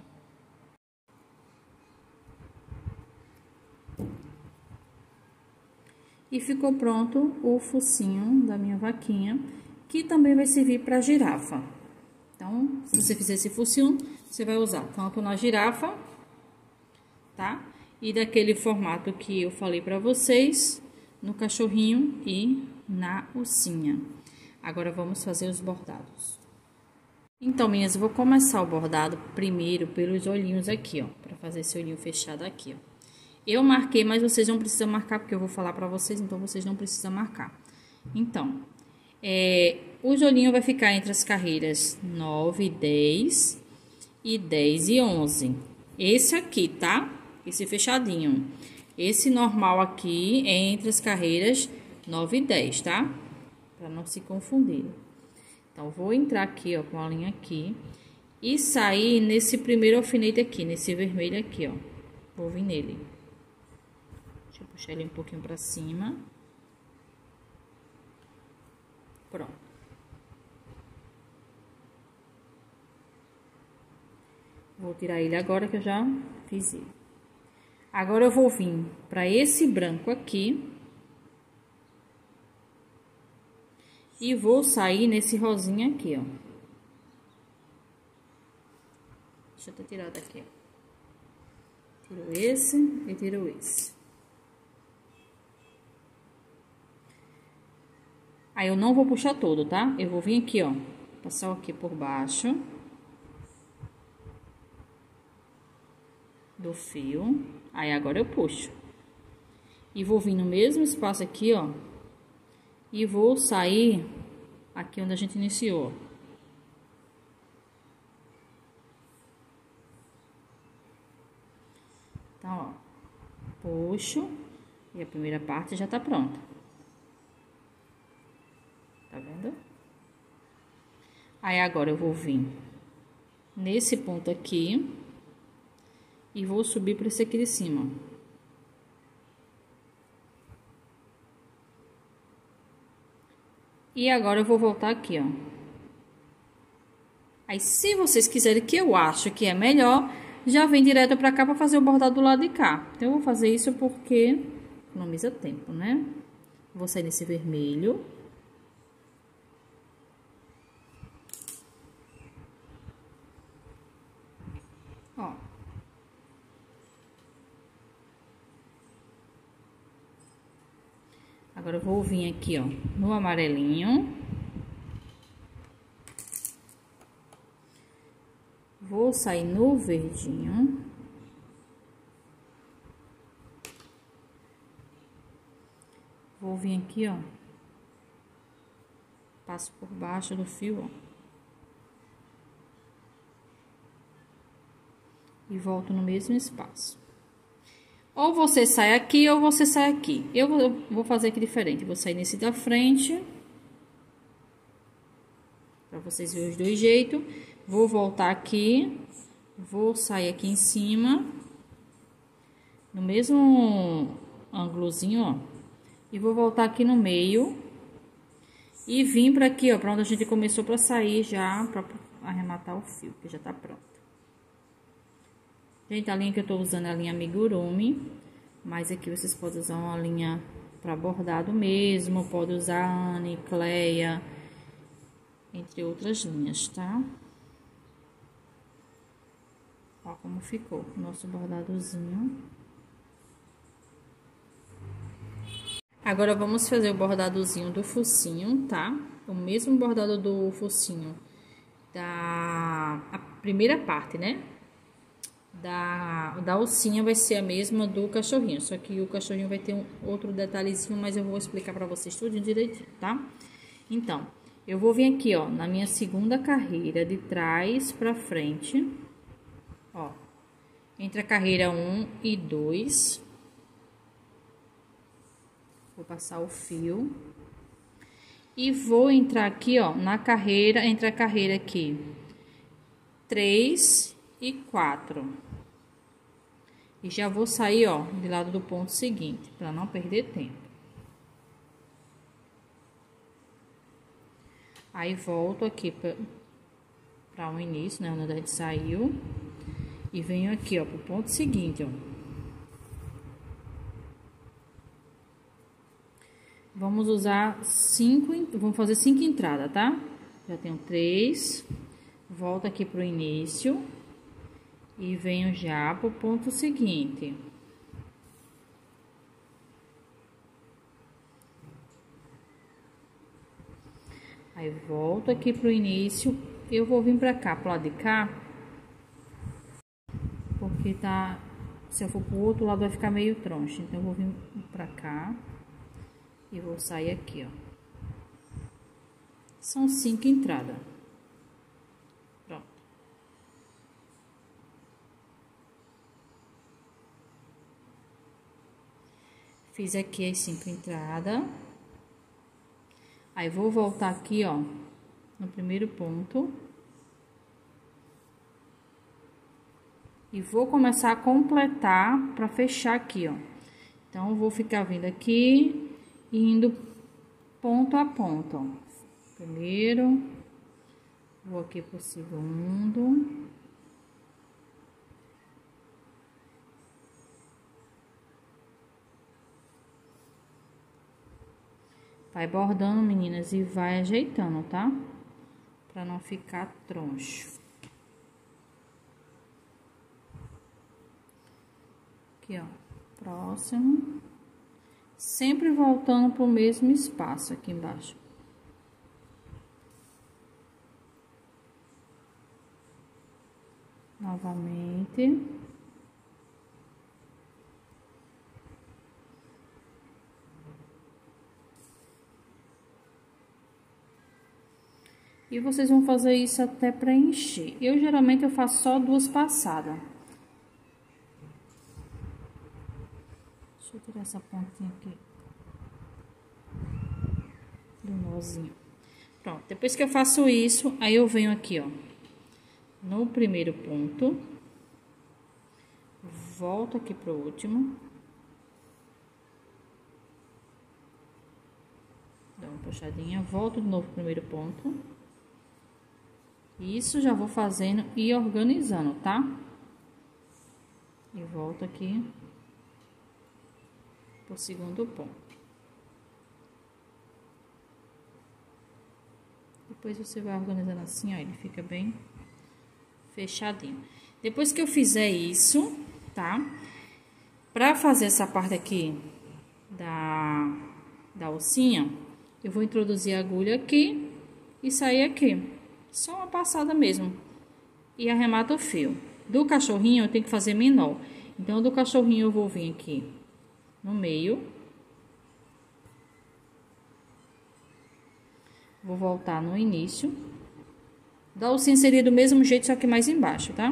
E ficou pronto o focinho da minha vaquinha, que também vai servir para girafa. Então, se você fizer esse focinho, você vai usar tanto na girafa, tá? E daquele formato que eu falei para vocês, no cachorrinho e na ursinha. Agora, vamos fazer os bordados. Então, meninas, eu vou começar o bordado primeiro pelos olhinhos aqui, ó. Para fazer esse olhinho fechado aqui, ó. Eu marquei, mas vocês não precisam marcar, porque eu vou falar para vocês, então vocês não precisam marcar. Então, é, os olhinhos vai ficar entre as carreiras nove e dez e dez e onze. Esse aqui, tá? Esse fechadinho. Esse normal aqui é entre as carreiras nove e dez, tá? Para não se confundir. Então, vou entrar aqui, ó, com a linha aqui e sair nesse primeiro alfinete aqui, nesse vermelho aqui, ó. Vou vir nele. Deixa eu puxar ele um pouquinho para cima. Pronto. Vou tirar ele agora que eu já fiz ele. Agora eu vou vir para esse branco aqui. E vou sair nesse rosinha aqui, ó. Deixa eu até tirar daqui, ó. Tiro esse e tiro esse. Aí, eu não vou puxar todo, tá? Eu vou vir aqui, ó. Passar aqui por baixo do fio. Aí, agora eu puxo. E vou vir no mesmo espaço aqui, ó. E vou sair aqui onde a gente iniciou. Então, ó. Puxo. E a primeira parte já tá pronta. Tá vendo? Aí, agora eu vou vir nesse ponto aqui. E vou subir para esse aqui de cima. E agora eu vou voltar aqui, ó. Aí, se vocês quiserem, que eu acho que é melhor, já vem direto pra cá pra fazer o bordado do lado de cá. Então, eu vou fazer isso porque economiza tempo, né? Vou sair nesse vermelho. Ó. Agora, eu vou vir aqui, ó, no amarelinho. Vou sair no verdinho. Vou vir aqui, ó. Passo por baixo do fio, ó. E volto no mesmo espaço. Ou você sai aqui, ou você sai aqui. Eu vou fazer aqui diferente. Vou sair nesse da frente. Pra vocês verem os dois jeitos. Vou voltar aqui. Vou sair aqui em cima. No mesmo ângulozinho, ó. E vou voltar aqui no meio. E vim pra aqui, ó, pra onde a gente começou pra sair já, pra arrematar o fio, que já tá pronto. Gente, a linha que eu tô usando é a linha Amigurumi, mas aqui vocês podem usar uma linha pra bordado mesmo, pode usar Anne, Cleia, entre outras linhas, tá? Ó como ficou o nosso bordadozinho. Agora, vamos fazer o bordadozinho do focinho, tá? O mesmo bordado do focinho da a primeira parte, né? Da, da alcinha vai ser a mesma do cachorrinho, só que o cachorrinho vai ter um outro detalhezinho, mas eu vou explicar pra vocês tudo direitinho, tá? Então, eu vou vir aqui, ó, na minha segunda carreira, de trás pra frente, ó, entre a carreira um e dois, vou passar o fio e vou entrar aqui, ó, na carreira, entre a carreira aqui, três e quatro. E já vou sair, ó, de lado do ponto seguinte, para não perder tempo. Aí, volto aqui para o início, né, onde a gente saiu. E venho aqui, ó, pro ponto seguinte, ó. Vamos usar cinco, vamos fazer cinco entradas, tá? Já tenho três. Volto aqui pro início. E venho já pro ponto seguinte. Aí, volto aqui pro início. Eu vou vir pra cá, pro lado de cá. Porque tá... Se eu for pro outro lado, vai ficar meio troncho. Então, eu vou vir pra cá. E vou sair aqui, ó. São cinco entradas. Pronto. Fiz aqui as cinco entradas. Aí, vou voltar aqui, ó, no primeiro ponto. E vou começar a completar pra fechar aqui, ó. Então, eu vou ficar vindo aqui e indo ponto a ponto, ó. Primeiro, vou aqui pro segundo. Vai bordando, meninas, e vai ajeitando, tá? Pra não ficar troncho. Aqui, ó, próximo. Sempre voltando pro mesmo espaço aqui embaixo. Novamente. E vocês vão fazer isso até preencher. Eu, geralmente, eu faço só duas passadas. Deixa eu tirar essa pontinha aqui do nozinho. Pronto, depois que eu faço isso, aí eu venho aqui, ó, no primeiro ponto. Volto aqui pro último. Dá uma puxadinha, volto de novo pro primeiro ponto. Isso já vou fazendo e organizando, tá? E volto aqui pro segundo ponto. Depois você vai organizando assim, ó, ele fica bem fechadinho. Depois que eu fizer isso, tá? Pra fazer essa parte aqui da, da alcinha, eu vou introduzir a agulha aqui e sair aqui. Só uma passada mesmo. E arremato o fio. Do cachorrinho eu tenho que fazer menor. Então, do cachorrinho eu vou vir aqui no meio. Vou voltar no início. Da alcinha seria do mesmo jeito, só que mais embaixo, tá?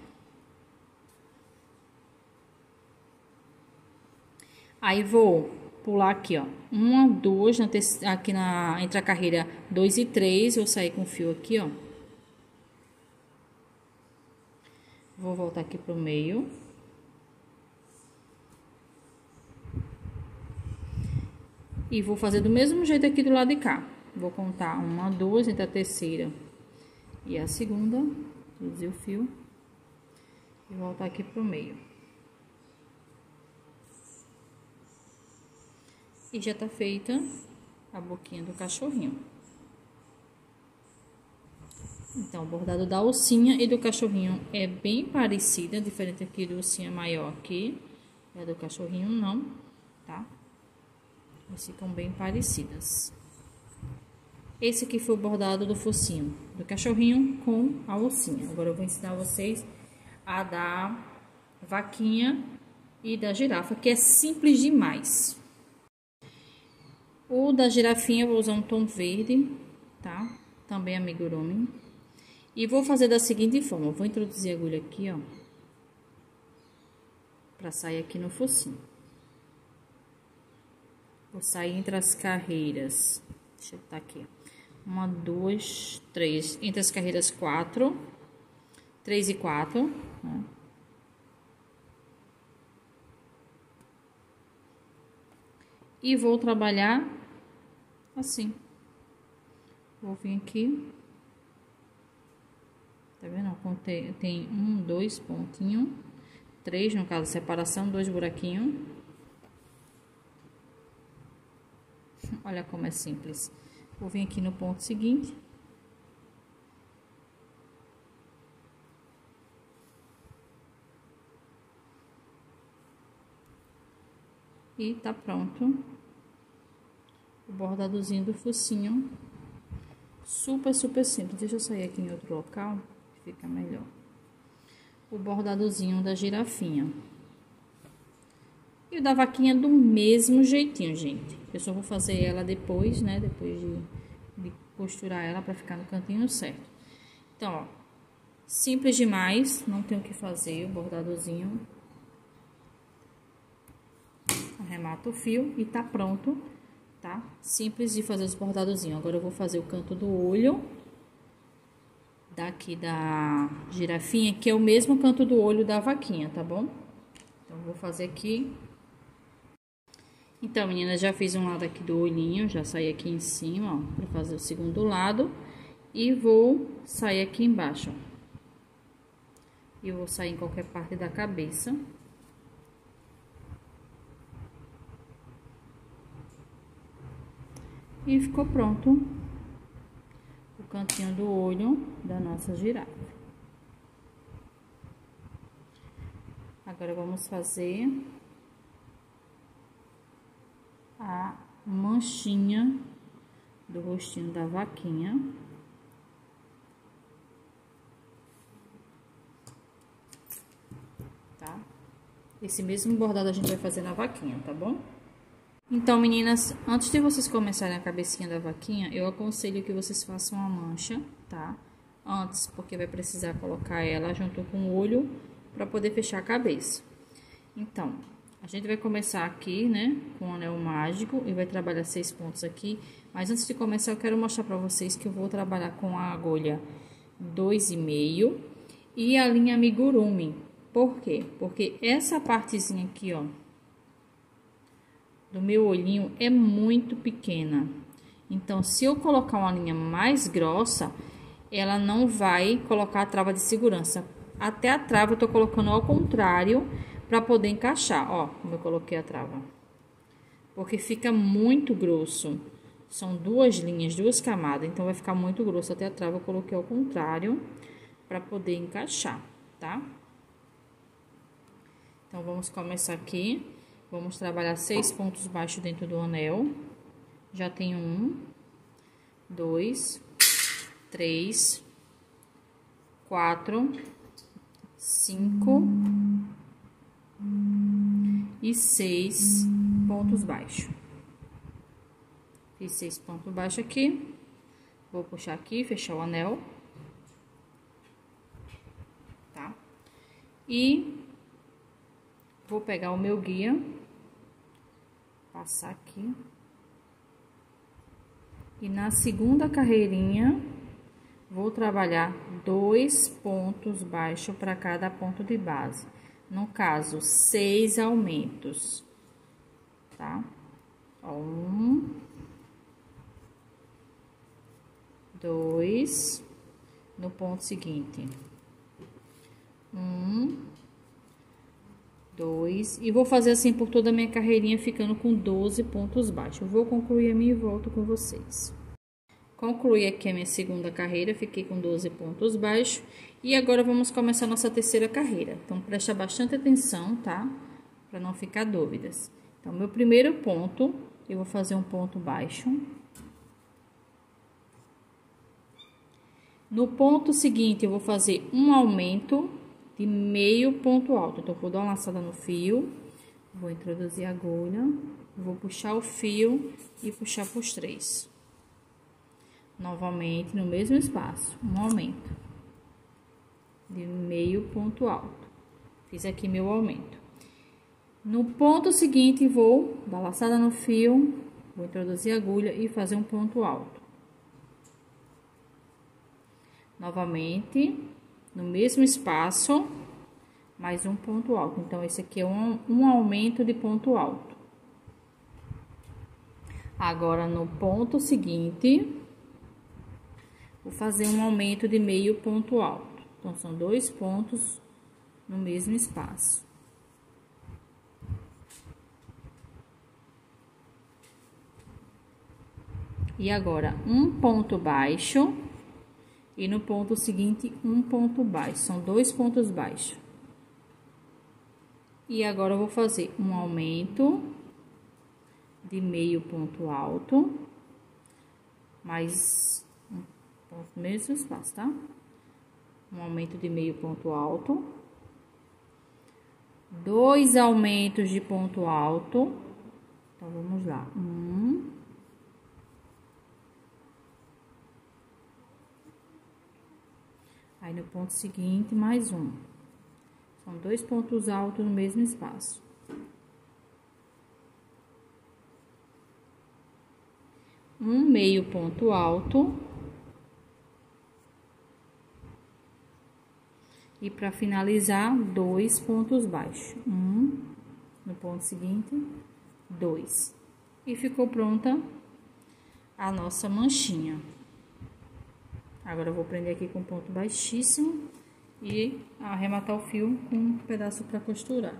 Aí, vou pular aqui, ó. Uma, duas, na aqui na, entre a carreira dois e três, vou sair com o fio aqui, ó. Vou voltar aqui pro meio. E vou fazer do mesmo jeito aqui do lado de cá. vou contar uma, duas entre a terceira e a segunda, introduzir o fio e voltar aqui pro meio. E já tá feita a boquinha do cachorrinho. Então, o bordado da ursinha e do cachorrinho é bem parecida, diferente aqui do ursinha maior aqui, é do cachorrinho não, tá? Elas ficam bem parecidas. Esse aqui foi o bordado do focinho do cachorrinho com a ursinha. Agora eu vou ensinar vocês a da vaquinha e da girafa, que é simples demais. O da girafinha eu vou usar um tom verde, tá? Também amigurumi. E vou fazer da seguinte forma, eu vou introduzir a agulha aqui, ó, pra sair aqui no focinho. Vou sair entre as carreiras, deixa eu botar aqui, uma, duas, três, entre as carreiras quatro, três e quatro, né? E vou trabalhar assim. Vou vir aqui, tá vendo? Contei, tem um, dois pontinhos, três no caso, separação, dois buraquinhos. Olha como é simples. Vou vir aqui no ponto seguinte. E tá pronto o bordadozinho do focinho. Super, super simples. Deixa eu sair aqui em outro local, que fica melhor. O bordadozinho da girafinha. E o da vaquinha do mesmo jeitinho, gente. Eu só vou fazer ela depois, né? Depois de, de costurar ela pra ficar no cantinho certo. Então, ó. Simples demais. Não tem o que fazer o bordadozinho. Arremata o fio e tá pronto, tá? Simples de fazer os bordadozinhos. Agora eu vou fazer o canto do olho daqui da girafinha, que é o mesmo canto do olho da vaquinha, tá bom? Então, eu vou fazer aqui. Então, meninas, já fiz um lado aqui do olhinho, já saí aqui em cima, ó, pra fazer o segundo lado. E vou sair aqui embaixo, ó. E eu vou sair em qualquer parte da cabeça. E ficou pronto o cantinho do olho da nossa girafa. Agora, vamos fazer a manchinha do rostinho da vaquinha. Tá? Esse mesmo bordado a gente vai fazer na vaquinha, tá bom? Então, meninas, antes de vocês começarem a cabecinha da vaquinha, eu aconselho que vocês façam a mancha, tá? Antes, porque vai precisar colocar ela junto com o olho para poder fechar a cabeça. Então, a gente vai começar aqui, né, com o anel mágico e vai trabalhar seis pontos aqui. Mas antes de começar, eu quero mostrar para vocês que eu vou trabalhar com a agulha dois e meio e a linha amigurumi. Por quê? Porque essa partezinha aqui, ó, do meu olhinho é muito pequena. Então, se eu colocar uma linha mais grossa, ela não vai colocar a trava de segurança. Até a trava eu tô colocando ao contrário para poder encaixar, ó, como eu coloquei a trava. Porque fica muito grosso. São duas linhas, duas camadas, então vai ficar muito grosso. Até a trava eu coloquei ao contrário para poder encaixar, tá? Então, vamos começar aqui. Vamos trabalhar seis pontos baixos dentro do anel. Já tenho um, dois, três, quatro, cinco e seis pontos baixos. Fiz seis pontos baixos aqui. Vou puxar aqui, fechar o anel. Tá? E vou pegar o meu guia. Passar aqui. E na segunda carreirinha, vou trabalhar dois pontos baixos para cada ponto de base. No caso, seis aumentos, tá? Ó, um, dois, no ponto seguinte, um, dois, e vou fazer assim por toda a minha carreirinha, ficando com doze pontos baixos. Eu vou concluir a minha e volto com vocês. Concluí aqui a minha segunda carreira, fiquei com doze pontos baixos. E agora vamos começar a nossa terceira carreira. Então, presta bastante atenção, tá? Para não ficar dúvidas. Então, meu primeiro ponto, eu vou fazer um ponto baixo. No ponto seguinte, eu vou fazer um aumento de meio ponto alto. Então, vou dar uma laçada no fio, vou introduzir a agulha, vou puxar o fio e puxar por três. Novamente, no mesmo espaço, um aumento de meio ponto alto. Fiz aqui meu aumento. No ponto seguinte, vou dar laçada no fio, vou introduzir a agulha e fazer um ponto alto. Novamente, no mesmo espaço, mais um ponto alto. Então, esse aqui é um, um aumento de ponto alto. Agora, no ponto seguinte, vou fazer um aumento de meio ponto alto. Então, são dois pontos no mesmo espaço. E agora, um ponto baixo. E no ponto seguinte, um ponto baixo. São dois pontos baixos. E agora, eu vou fazer um aumento de meio ponto alto. Mais um ponto no mesmo espaço, tá? Um aumento de meio ponto alto. Dois aumentos de ponto alto. Então, vamos lá. Um. Aí, no ponto seguinte, mais um. São dois pontos altos no mesmo espaço. Um meio ponto alto. E para finalizar, dois pontos baixos. Um, no ponto seguinte, dois. E ficou pronta a nossa manchinha. Agora, eu vou prender aqui com ponto baixíssimo e arrematar o fio com um pedaço para costurar.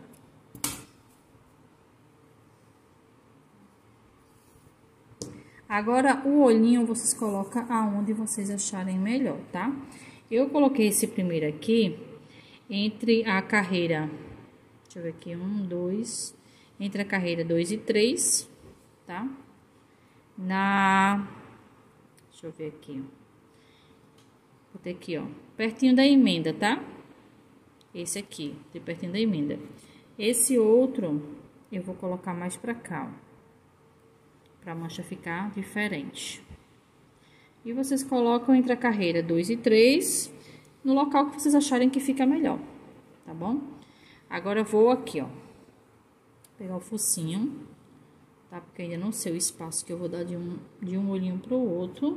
Agora, o olhinho vocês colocam aonde vocês acharem melhor, tá? Eu coloquei esse primeiro aqui entre a carreira, deixa eu ver aqui, um, dois, entre a carreira dois e três, tá? Na, deixa eu ver aqui, vou ter aqui, ó, pertinho da emenda, tá? Esse aqui, de pertinho da emenda. Esse outro, eu vou colocar mais pra cá, ó, pra mancha ficar diferente. E vocês colocam entre a carreira dois e três, no local que vocês acharem que fica melhor, tá bom? Agora, eu vou aqui, ó, pegar o focinho, tá? Porque ainda não sei o espaço que eu vou dar de um, de um olhinho pro outro.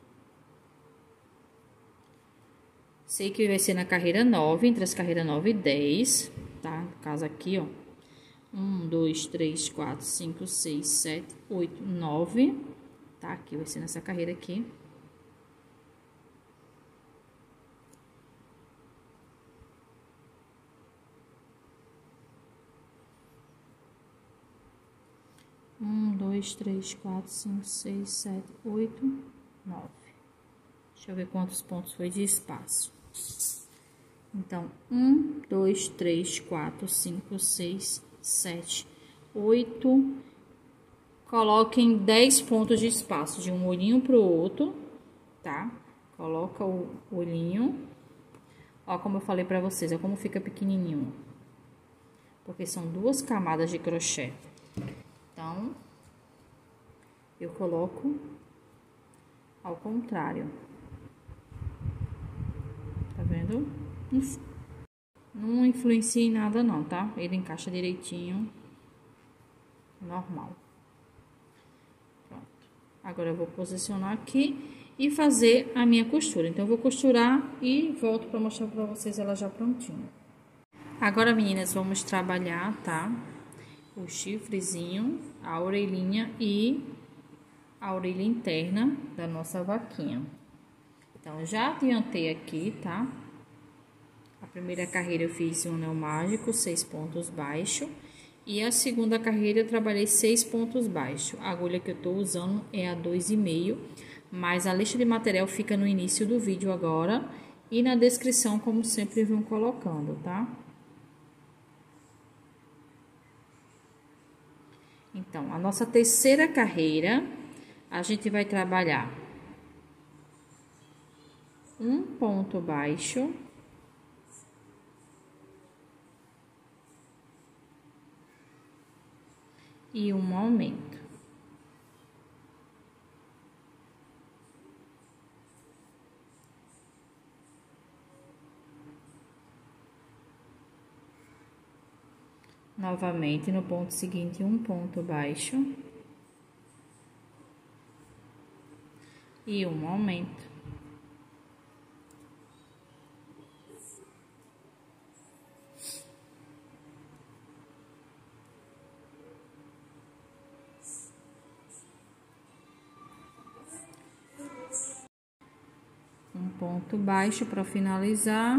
Sei que vai ser na carreira nove, entre as carreiras nove e dez, tá? No caso aqui, ó, um, dois, três, quatro, cinco, seis, sete, oito, nove, tá? Aqui vai ser nessa carreira aqui. Um, dois, três, quatro, cinco, seis, sete, oito, nove. Deixa eu ver quantos pontos foi de espaço. Então, um, dois, três, quatro, cinco, seis, sete, oito. Coloquem dez pontos de espaço, de um olhinho pro outro, tá? Coloca o olhinho. Ó, como eu falei pra vocês, ó, como fica pequenininho. Porque são duas camadas de crochê. Então, eu coloco ao contrário. Tá vendo? Não influencia em nada não, tá? Ele encaixa direitinho, normal. Pronto. Agora, eu vou posicionar aqui e fazer a minha costura. Então, eu vou costurar e volto pra mostrar pra vocês ela já prontinha. Agora, meninas, vamos trabalhar, tá? O chifrezinho, a orelhinha e a orelha interna da nossa vaquinha. Então, já adiantei aqui, tá? A primeira carreira eu fiz um anel mágico, seis pontos baixos. E a segunda carreira eu trabalhei seis pontos baixos. A agulha que eu tô usando é a dois e meio, mas a lista de material fica no início do vídeo agora e na descrição, como sempre, vão colocando, tá? Então, a nossa terceira carreira, a gente vai trabalhar um ponto baixo e um aumento. Novamente, no ponto seguinte, um ponto baixo e um aumento. Um ponto baixo para finalizar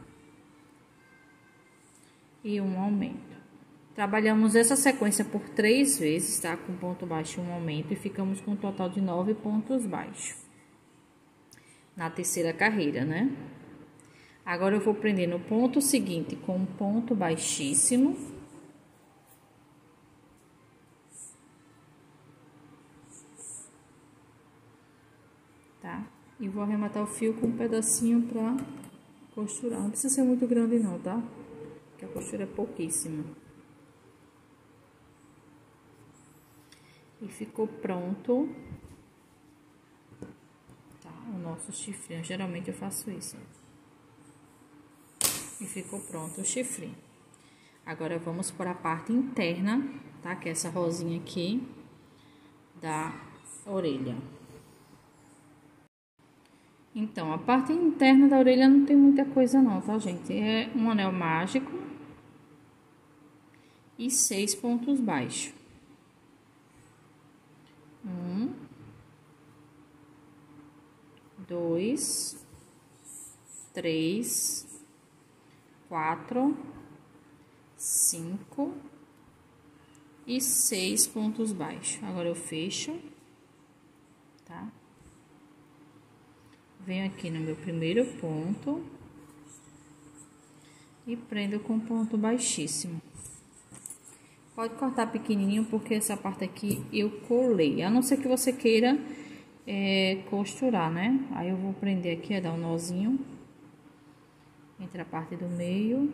e um aumento. Trabalhamos essa sequência por três vezes, tá? Com ponto baixo e um aumento, e ficamos com um total de nove pontos baixos na terceira carreira, né? Agora eu vou prender no ponto seguinte com um ponto baixíssimo. Tá? E vou arrematar o fio com um pedacinho pra costurar. Não precisa ser muito grande não, tá? Porque a costura é pouquíssima. E ficou pronto, tá? O nosso chifrinho. Geralmente eu faço isso. E ficou pronto o chifrinho. Agora vamos para a parte interna, tá? Que é essa rosinha aqui da orelha. Então, a parte interna da orelha não tem muita coisa não, tá, gente? É um anel mágico e seis pontos baixos. Um, dois, três, quatro, cinco e seis pontos baixos. Agora eu fecho, tá? Venho aqui no meu primeiro ponto e prendo com ponto baixíssimo. Pode cortar pequenininho, porque essa parte aqui eu colei. A não ser que você queira é, costurar, né? Aí eu vou prender aqui, é dar um nozinho entre a parte do meio.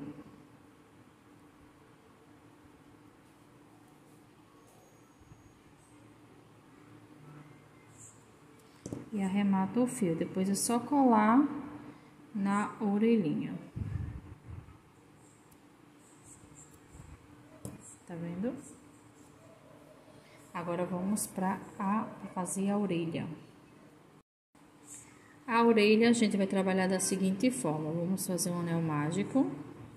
E arremato o fio. Depois é só colar na orelhinha. Tá vendo? Agora vamos para fazer a orelha. A orelha a gente vai trabalhar da seguinte forma. Vamos fazer um anel mágico.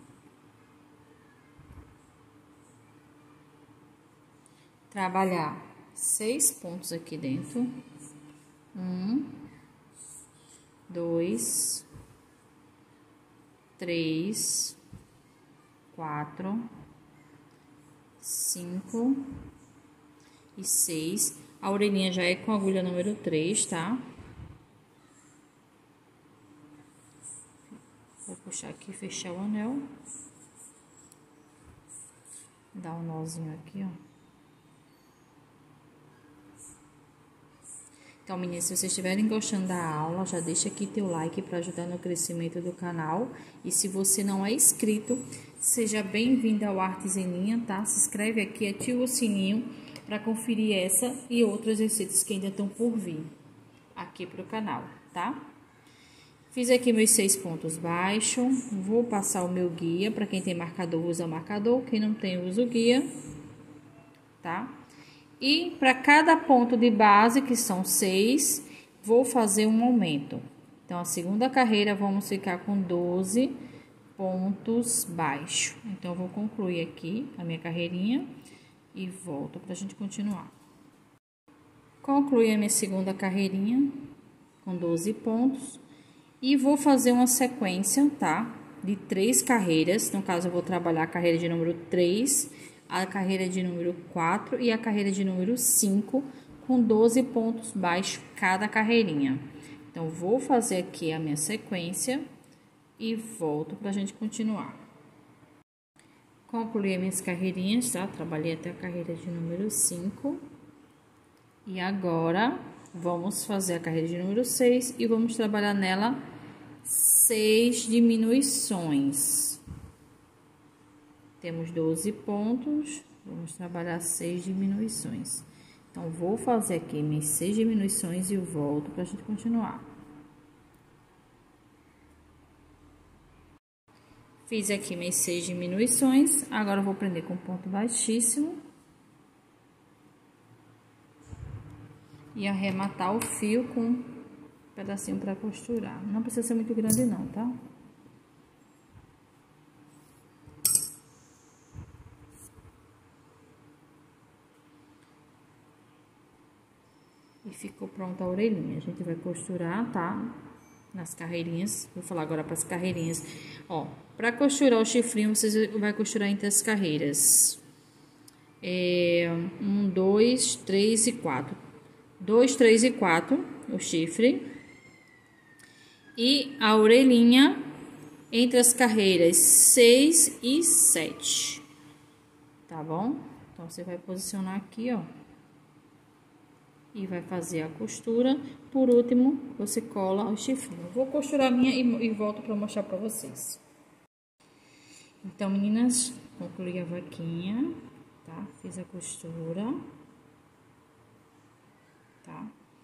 Trabalhar seis pontos aqui dentro. Um, dois, três, quatro, cinco e seis. A orelhinha já é com a agulha número três, tá? Vou puxar aqui, fechar o anel. Dar um nozinho aqui, ó. Então, meninas, se vocês estiverem gostando da aula, já deixa aqui teu like para ajudar no crescimento do canal. E se você não é inscrito, seja bem-vindo ao Artes em Linha, tá? Se inscreve aqui, ativa o sininho para conferir essa e outras receitas que ainda estão por vir aqui pro canal, tá? Fiz aqui meus seis pontos baixos. Vou passar o meu guia. Para quem tem marcador, usa marcador. Quem não tem, usa o guia, tá? E para cada ponto de base, que são seis, vou fazer um aumento. Então, a segunda carreira, vamos ficar com doze pontos baixos. Então, eu vou concluir aqui a minha carreirinha e volto para a gente continuar. Concluí a minha segunda carreirinha com doze pontos. E vou fazer uma sequência, tá? De três carreiras. No caso, eu vou trabalhar a carreira de número três, a carreira de número quatro e a carreira de número cinco, com doze pontos baixos cada carreirinha. Então, vou fazer aqui a minha sequência e volto pra gente continuar. Concluí as minhas carreirinhas, tá? Trabalhei até a carreira de número cinco. E agora, vamos fazer a carreira de número seis e vamos trabalhar nela seis diminuições. Temos doze pontos, vamos trabalhar seis diminuições. Então, vou fazer aqui minhas seis diminuições e volto para a gente continuar. Fiz aqui minhas seis diminuições, agora eu vou prender com ponto baixíssimo. E arrematar o fio com um pedacinho para costurar. Não precisa ser muito grande não, tá? E ficou pronta a orelhinha. A gente vai costurar, tá? Nas carreirinhas. Vou falar agora para as carreirinhas. Ó, para costurar o chifrinho, você vai costurar entre as carreiras. É, um, dois, três e quatro. dois, três e quatro, o chifre. E a orelhinha entre as carreiras seis e sete. Tá bom? Então, você vai posicionar aqui, ó. E vai fazer a costura. Por último, você cola o chifrinho. Vou costurar a minha e, e volto para mostrar para vocês. Então, meninas, concluí a vaquinha, tá? Fiz a costura. Tá?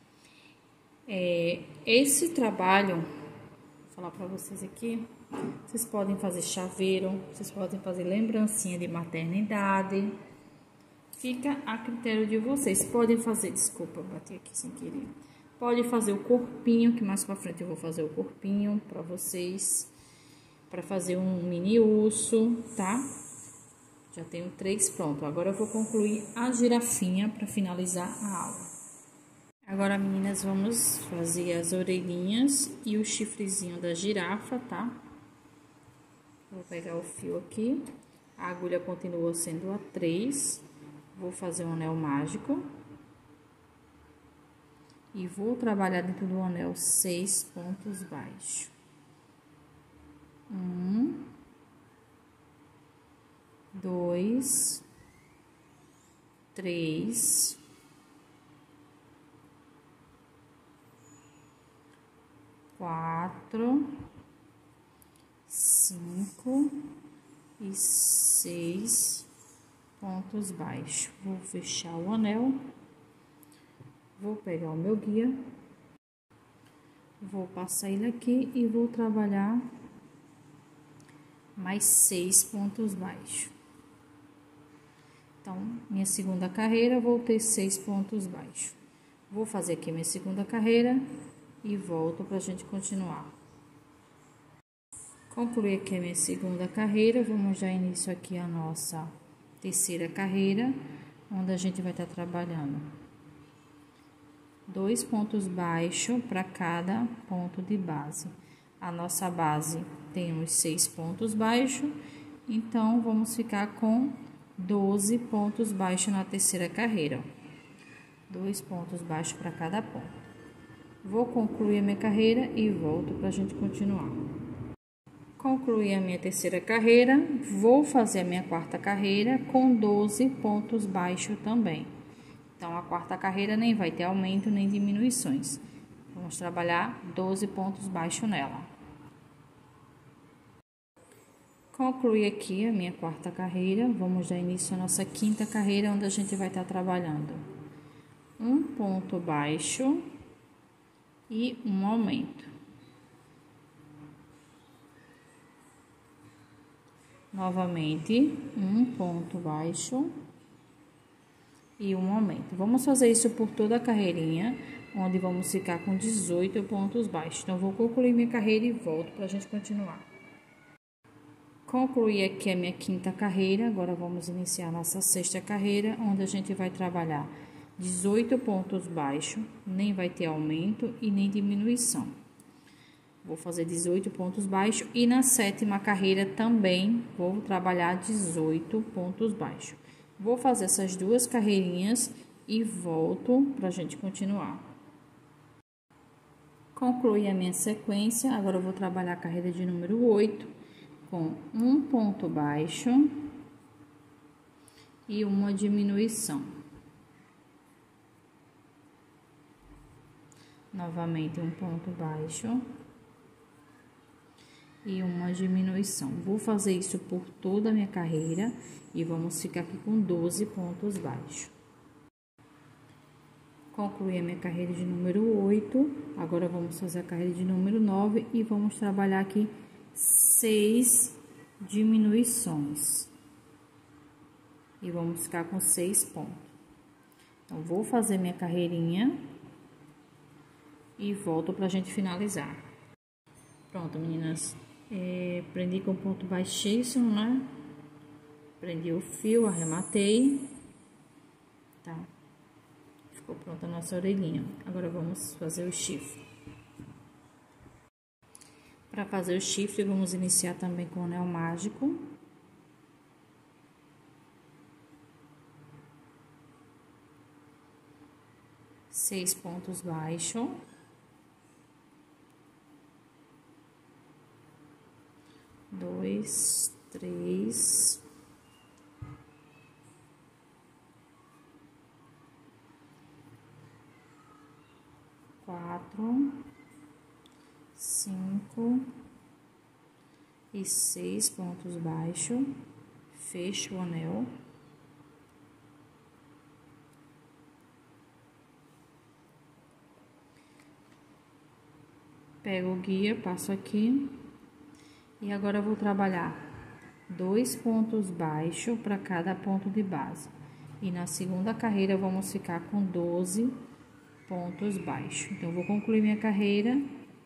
É, esse trabalho, vou falar para vocês aqui, vocês podem fazer chaveiro, vocês podem fazer lembrancinha de maternidade, fica a critério de vocês. Podem fazer, desculpa, bati aqui sem querer. Pode fazer o corpinho, que mais pra frente eu vou fazer o corpinho para vocês, para fazer um mini urso, tá? Já tenho três pronto. Agora eu vou concluir a girafinha para finalizar a aula. Agora, meninas, vamos fazer as orelhinhas e o chifrezinho da girafa, tá? Vou pegar o fio aqui. A agulha continua sendo a três. Vou fazer um anel mágico. E vou trabalhar dentro do anel seis pontos baixos. Um. Dois. Três. Quatro, cinco e seis pontos baixos. Vou fechar o anel, vou pegar o meu guia, vou passar ele aqui e vou trabalhar mais seis pontos baixos. Então, minha segunda carreira, vou ter seis pontos baixos. Vou fazer aqui minha segunda carreira e volto para a gente continuar. Concluí aqui a minha segunda carreira, vamos dar início aqui a nossa terceira carreira, onde a gente vai estar trabalhando dois pontos baixos para cada ponto de base. A nossa base tem uns seis pontos baixos, então vamos ficar com doze pontos baixos na terceira carreira. Dois pontos baixos para cada ponto. Vou concluir a minha carreira e volto para a gente continuar. Concluí a minha terceira carreira, vou fazer a minha quarta carreira com doze pontos baixos também. Então, a quarta carreira nem vai ter aumento nem diminuições. Vamos trabalhar doze pontos baixos nela. Concluí aqui a minha quarta carreira, vamos dar início à nossa quinta carreira, onde a gente vai estar trabalhando um ponto baixo e um aumento. Novamente, um ponto baixo e um aumento. Vamos fazer isso por toda a carreirinha, onde vamos ficar com dezoito pontos baixos. Então, vou concluir minha carreira e volto para a gente continuar. Concluí aqui a minha quinta carreira, agora vamos iniciar a nossa sexta carreira, onde a gente vai trabalhar dezoito pontos baixos, nem vai ter aumento e nem diminuição. Vou fazer dezoito pontos baixos e na sétima carreira também vou trabalhar dezoito pontos baixos. Vou fazer essas duas carreirinhas e volto pra gente continuar. Concluí a minha sequência, agora eu vou trabalhar a carreira de número oito com um ponto baixo e uma diminuição. Novamente um ponto baixo e uma diminuição. Vou fazer isso por toda a minha carreira e vamos ficar aqui com doze pontos baixos. Concluí a minha carreira de número oito, agora vamos fazer a carreira de número nove e vamos trabalhar aqui seis diminuições. E vamos ficar com seis pontos. Então, vou fazer minha carreirinha e volto pra gente finalizar. Pronto, meninas. É, prendi com ponto baixíssimo, né? Prendi o fio, arrematei. Tá? Ficou pronta a nossa orelhinha. Agora, vamos fazer o chifre. Para fazer o chifre, vamos iniciar também com o anel mágico. Seis pontos baixos. Dois, três, quatro, cinco e seis pontos baixos. Fecho o anel. Pego o guia, passo aqui. E agora eu vou trabalhar dois pontos baixos para cada ponto de base. E na segunda carreira vamos ficar com doze pontos baixos. Então, eu vou concluir minha carreira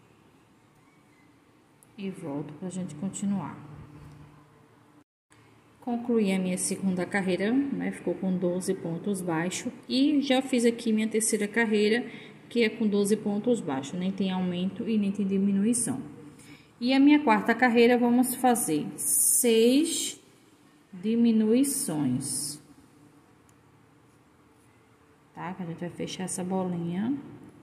e volto para a gente continuar. Concluí a minha segunda carreira, né? Ficou com doze pontos baixos. E já fiz aqui minha terceira carreira, que é com doze pontos baixos. Nem tem aumento e nem tem diminuição. E a minha quarta carreira, vamos fazer seis diminuições. Tá? Que a gente vai fechar essa bolinha.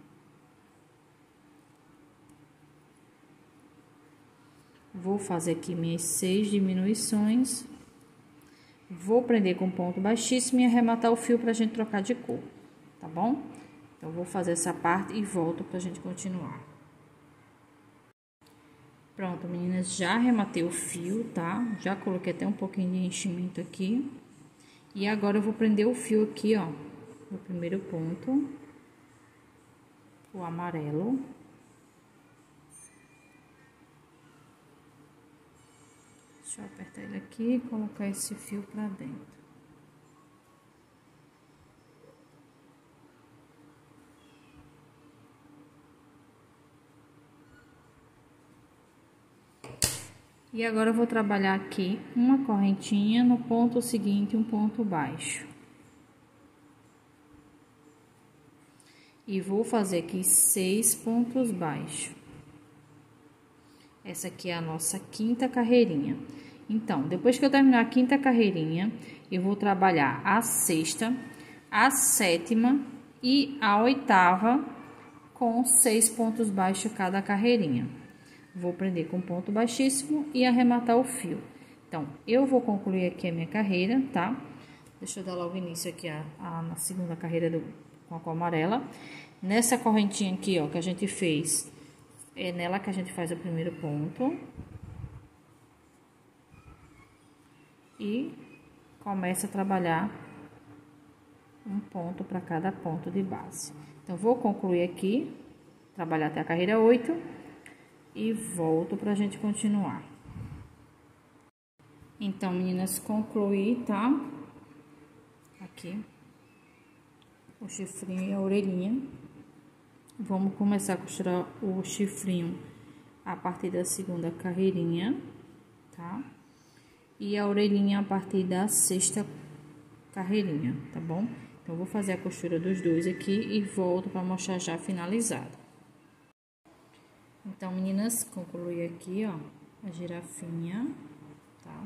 Vou fazer aqui minhas seis diminuições. Vou prender com ponto baixíssimo e arrematar o fio pra gente trocar de cor, tá bom? Então, vou fazer essa parte e volto pra gente continuar. Pronto, meninas, já arrematei o fio, tá? Já coloquei até um pouquinho de enchimento aqui. E agora eu vou prender o fio aqui, ó, no primeiro ponto, o amarelo. Deixa eu apertar ele aqui e colocar esse fio pra dentro. E agora eu vou trabalhar aqui uma correntinha no ponto seguinte, um ponto baixo. E vou fazer aqui seis pontos baixos. Essa aqui é a nossa quinta carreirinha. Então, depois que eu terminar a quinta carreirinha, eu vou trabalhar a sexta, a sétima e a oitava com seis pontos baixos cada carreirinha. Vou prender com ponto baixíssimo e arrematar o fio. Então, eu vou concluir aqui a minha carreira, tá? Deixa eu dar logo início aqui a, a na segunda carreira do, com a cor amarela. Nessa correntinha aqui, ó, que a gente fez, é nela que a gente faz o primeiro ponto. E começa a trabalhar um ponto para cada ponto de base. Então, vou concluir aqui, trabalhar até a carreira oito. E volto pra gente continuar. Então, meninas, concluí, tá? Aqui. O chifrinho e a orelhinha. Vamos começar a costurar o chifrinho a partir da segunda carreirinha, tá? E a orelhinha a partir da sexta carreirinha, tá bom? Então, vou fazer a costura dos dois aqui e volto pra mostrar já finalizado. Então, meninas, concluí aqui, ó, a girafinha, tá?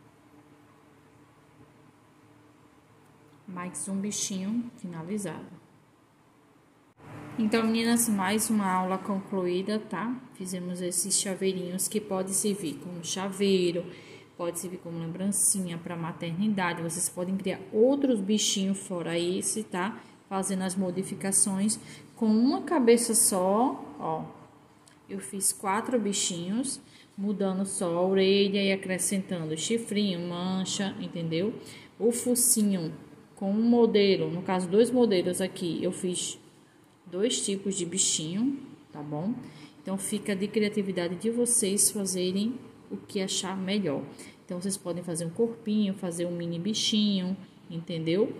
Mais um bichinho finalizado. Então, meninas, mais uma aula concluída, tá? Fizemos esses chaveirinhos que pode servir como chaveiro, pode servir como lembrancinha para maternidade. Vocês podem criar outros bichinhos fora esse, tá? Fazendo as modificações com uma cabeça só, ó. Eu fiz quatro bichinhos, mudando só a orelha e acrescentando chifrinho, mancha, entendeu? O focinho com um modelo, no caso, dois modelos aqui, eu fiz dois tipos de bichinho, tá bom? Então, fica de criatividade de vocês fazerem o que achar melhor. Então, vocês podem fazer um corpinho, fazer um mini bichinho, entendeu?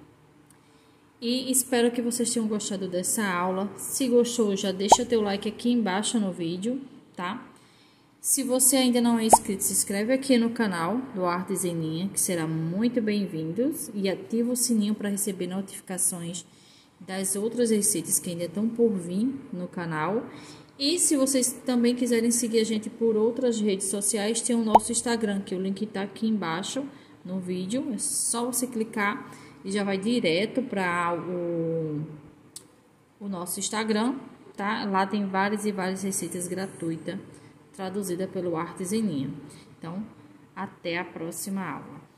E espero que vocês tenham gostado dessa aula. Se gostou, já deixa teu like aqui embaixo no vídeo, tá? Se você ainda não é inscrito, se inscreve aqui no canal do Artes em Linha, que será muito bem-vindo. E ativa o sininho para receber notificações das outras receitas que ainda estão por vir no canal. E se vocês também quiserem seguir a gente por outras redes sociais, tem o nosso Instagram, que o link tá aqui embaixo no vídeo. É só você clicar e já vai direto para o, o nosso Instagram, tá? Lá tem várias e várias receitas gratuitas, traduzida pelo Artes em Linha. Então, até a próxima aula.